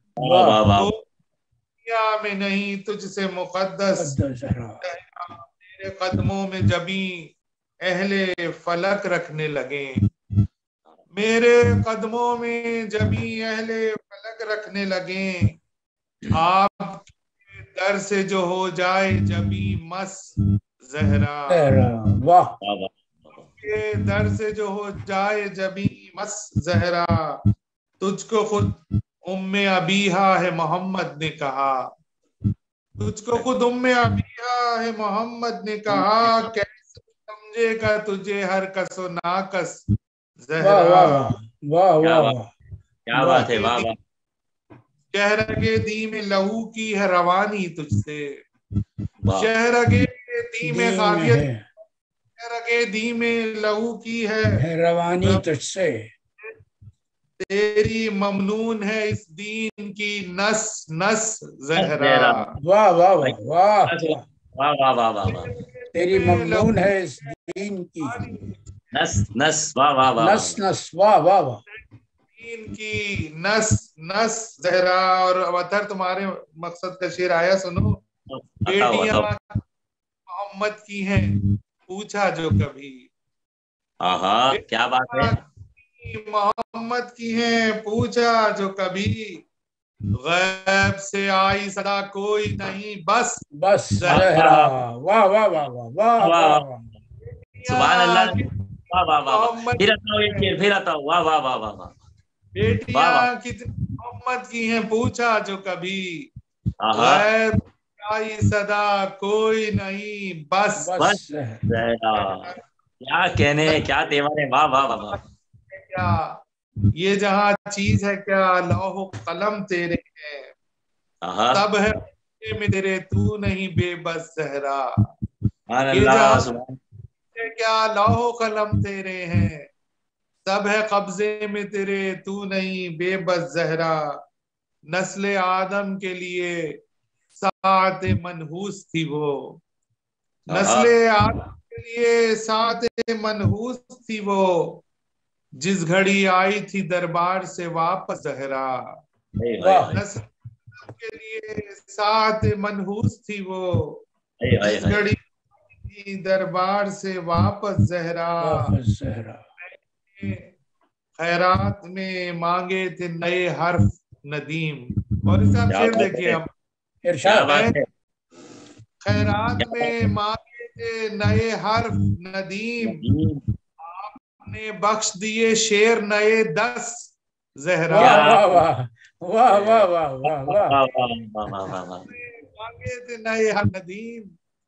دنیا میں نہیں تجھ سے مقدس زہرا. تیرے قدموں میں جبیں اہل فلک رکھنے لگے. میرے قدموں میں جبیں اہل فلک رکھنے لگے. آپ کے در سے جو ہو جائے جبیں مس زہرا. واہ. کے در سے جو ہو جائے جبیں مس زہرا. تجھ کو خود ام ابیہا ہے محمد نے کہا. تجھ کو خود ام ابیہا ہے محمد نے کہا. کیسے سمجھے گا تجھے ہر کس و ناکس زہرا. واہ واہ کیا بات ہے. واہ واہ. شہرگے دی میں لہو کی ہے روانی تجھ سے. شہرگے دی میں قافیہ شہرگے دی میں لہو کی ہے روانی تجھ سے. تیری ممنون ہے اس دین کی نس نس زہرا. واہ واہ واہ واہ واہ واہ واہ واہ. تیری ممنون ہے اس دین کی نس نس. واہ واہ واہ. نس نس. واہ واہ واہ. دین کی نس نس زہرا. اور اطہر تمہارے مقصد کا شعر آیا سنو. بیٹیاں محمد کی ہیں پوچھا جو کبھی. کیا بات ہے. محمد کی ہیں پوچھا جو کبھی. غیب سے آئی صدا کوئی نہیں بس بس زہرا. واہ واہ واہ واہ واہ. سبحان اللہ. واہ واہ واہ. پھر آتا ہوں. واہ واہ واہ واہ. بیٹیاں کتنی محمد کی ہیں پوچھا جو کبھی. غیب سے आई सदा कोई नहीं बस बस ज़हरा। क्या कहने, क्या तेवर है, वाह वाह वाह। क्या ये जहाँ चीज है क्या, लौह कलम तेरे हैं, सब है में तेरे, तू नहीं बेबस सहरा। ये जहाँ है क्या, लौह कलम तेरे हैं, सब है कब्जे में तेरे, तू नहीं बेबस जहरा। नस्ले आदम के लिए सात मनहूस थी वो, नस्ले आदम के लिए सात मनहूस थी वो, जिस घड़ी आई थी दरबार से वापस जहरा। नस्ल के लिए सात मनहूस थी वो, जिस घड़ी थी दरबार से वापस जहरा। खैरात में मांगे थे नए हर्फ नदीम। और इसे आप शेर देखिए, आप खैरात में मांगे थे नए हर्फ नदीम, आपने बख्श दिए शेर नए 10 जहरा। वाह वाह वाह वाह वाह वाह वाह। मांगे थे नए हर्फ नदीम,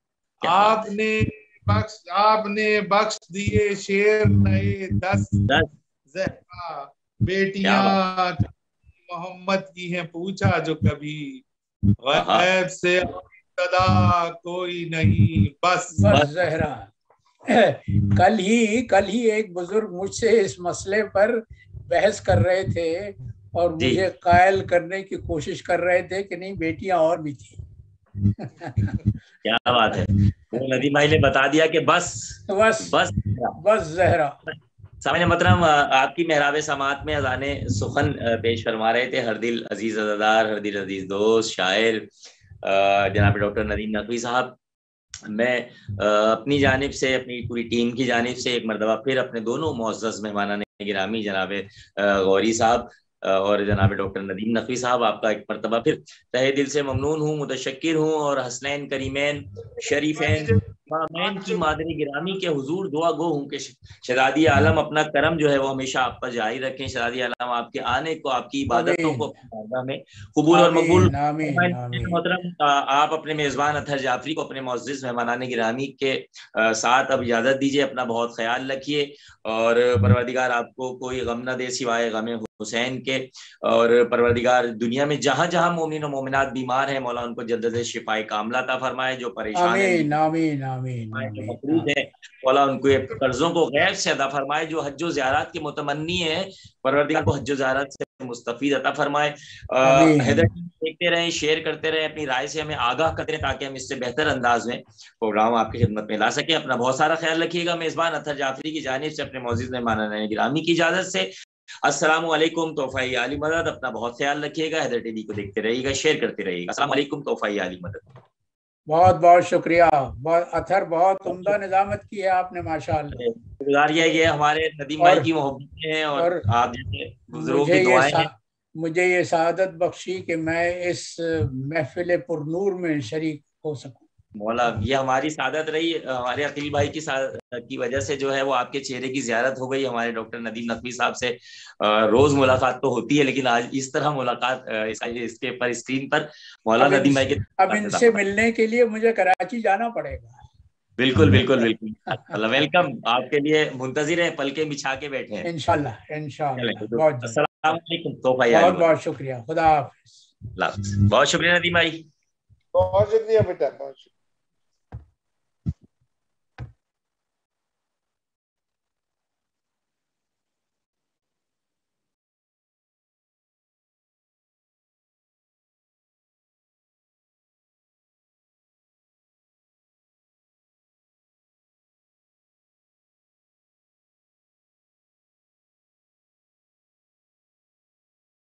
आपने बख्श दिए शेर नए 10 जहरा। बेटियां मोहम्मद की हैं पूछा जो कभी, गैब से सदा कोई नहीं बस जहरा। कल ही एक बुजुर्ग मुझसे इस मसले पर बहस कर रहे थे और मुझे कायल करने की कोशिश कर रहे थे कि नहीं बेटियां और भी थी। क्या बात है, वो नदीम भाई ने बता दिया कि बस बस बस बस जहरा। सामने मोहतरम, आपकी मेहराब समात में अज़ाने सुखन पेश फरमा रहे थे हर दिल अजीज अज़ादार, हर दिल अजीज दोस्त, शायर जनाब डॉक्टर नदीम नकवी साहब। मैं अपनी जानिब से, अपनी पूरी टीम की जानिब से एक मरतबा फिर अपने दोनों मुअज़्ज़ज़ मेहमानान गिरामी जनाब गौरी साहब और जनाब डॉक्टर नदीम नकवी साहब, आपका एक मरतबा फिर तहे दिल से ममनून हूँ, मुतशक्किर हूँ और हसनैन करीमैन शरीफैन मामैन की मादरी गिरामी के हुजूर दुआ गो हूँ कि शहज़ादी आलम अपना करम जो है वो हमेशा आप पर जारी रखें। शहज़ादी आलम आपके आने को, आपकी इबादतों को में कबूल और मकबूल। मोहतरम, आप अपने मेज़बान अतहर जाफरी को अपने मुअज़्ज़िज़ मेहमानान गिरामी के साथ अब इजाज़त दीजिए। अपना बहुत ख्याल रखिए और परवरदिगार आपको कोई गम न दे सिवाय गमे हुसैन के। और परवरदिगार दुनिया में जहां जहां मोमिन और मोमिनात बीमार हैं, मौला उनको जल्द से शिफाए कामला अता फरमाए। जो परेशान है, मकरूज है, मौला उनको कर्जों को गैब से अता फरमाए। जो हज ज़ियारत के मुतमन्नी है, परवरदिगार को हज ज़ियारत से मुस्तफीद अता फरमाए। देखते रहें, शेयर करते रहें, अपनी राय से हमें आगाह करते रहें ताकि हम इससे बेहतर अंदाज में प्रोग्राम आपकी खिदमत में ला सके। अपना बहुत सारा ख्याल रखिएगा। मेज़बान अतहर जाफरी की जानिब से अपने मौजूद मेहमानान गिरामी की इजाजत से अस्सलाम वालेकुम। तोहफा आली मदद। अपना बहुत ख्याल रखिएगा। हैदर टीवी को देखते रहिएगा, शेयर करते रहिएगा। अस्सलाम वालेकुम। तोहफा आली मदद। बहुत बहुत शुक्रिया। अतहर बहुत उम्दा निजामत की है आपने, माशाअल्लाह। गुजारिया ये हमारे नदीम भाई की मोहब्बत है और आप जैसे बुजुर्गों की दुआएं हैं। मुझे ये सआदत बख्शी कि मैं इस महफिल पुरनूर में शरीक हो सकूं। मौला ये हमारी सादत रही, हमारे अकील भाई की वजह से जो है वो आपके चेहरे की ज़ियारत हो गई। हमारे डॉक्टर नदीम नकवी साहब से रोज मुलाकात तो होती है, लेकिन आज इस तरह मुलाकात इसके पर स्क्रीन पर मौला नदीम भाई के। अब इनसे मिलने के लिए मुझे कराची जाना पड़ेगा। बिल्कुल बिल्कुल बिल्कुल। वेलकम, आपके लिए मुंतजिर है, पलके बिछा के बैठे हैं। इंशाल्लाह इंशाल्लाह। बहुत बहुत शुक्रिया। खुदा हाफिज़। बहुत शुक्रिया नदीम भाई। बहुत शुक्रिया बेटा, बहुत शुक्रिया।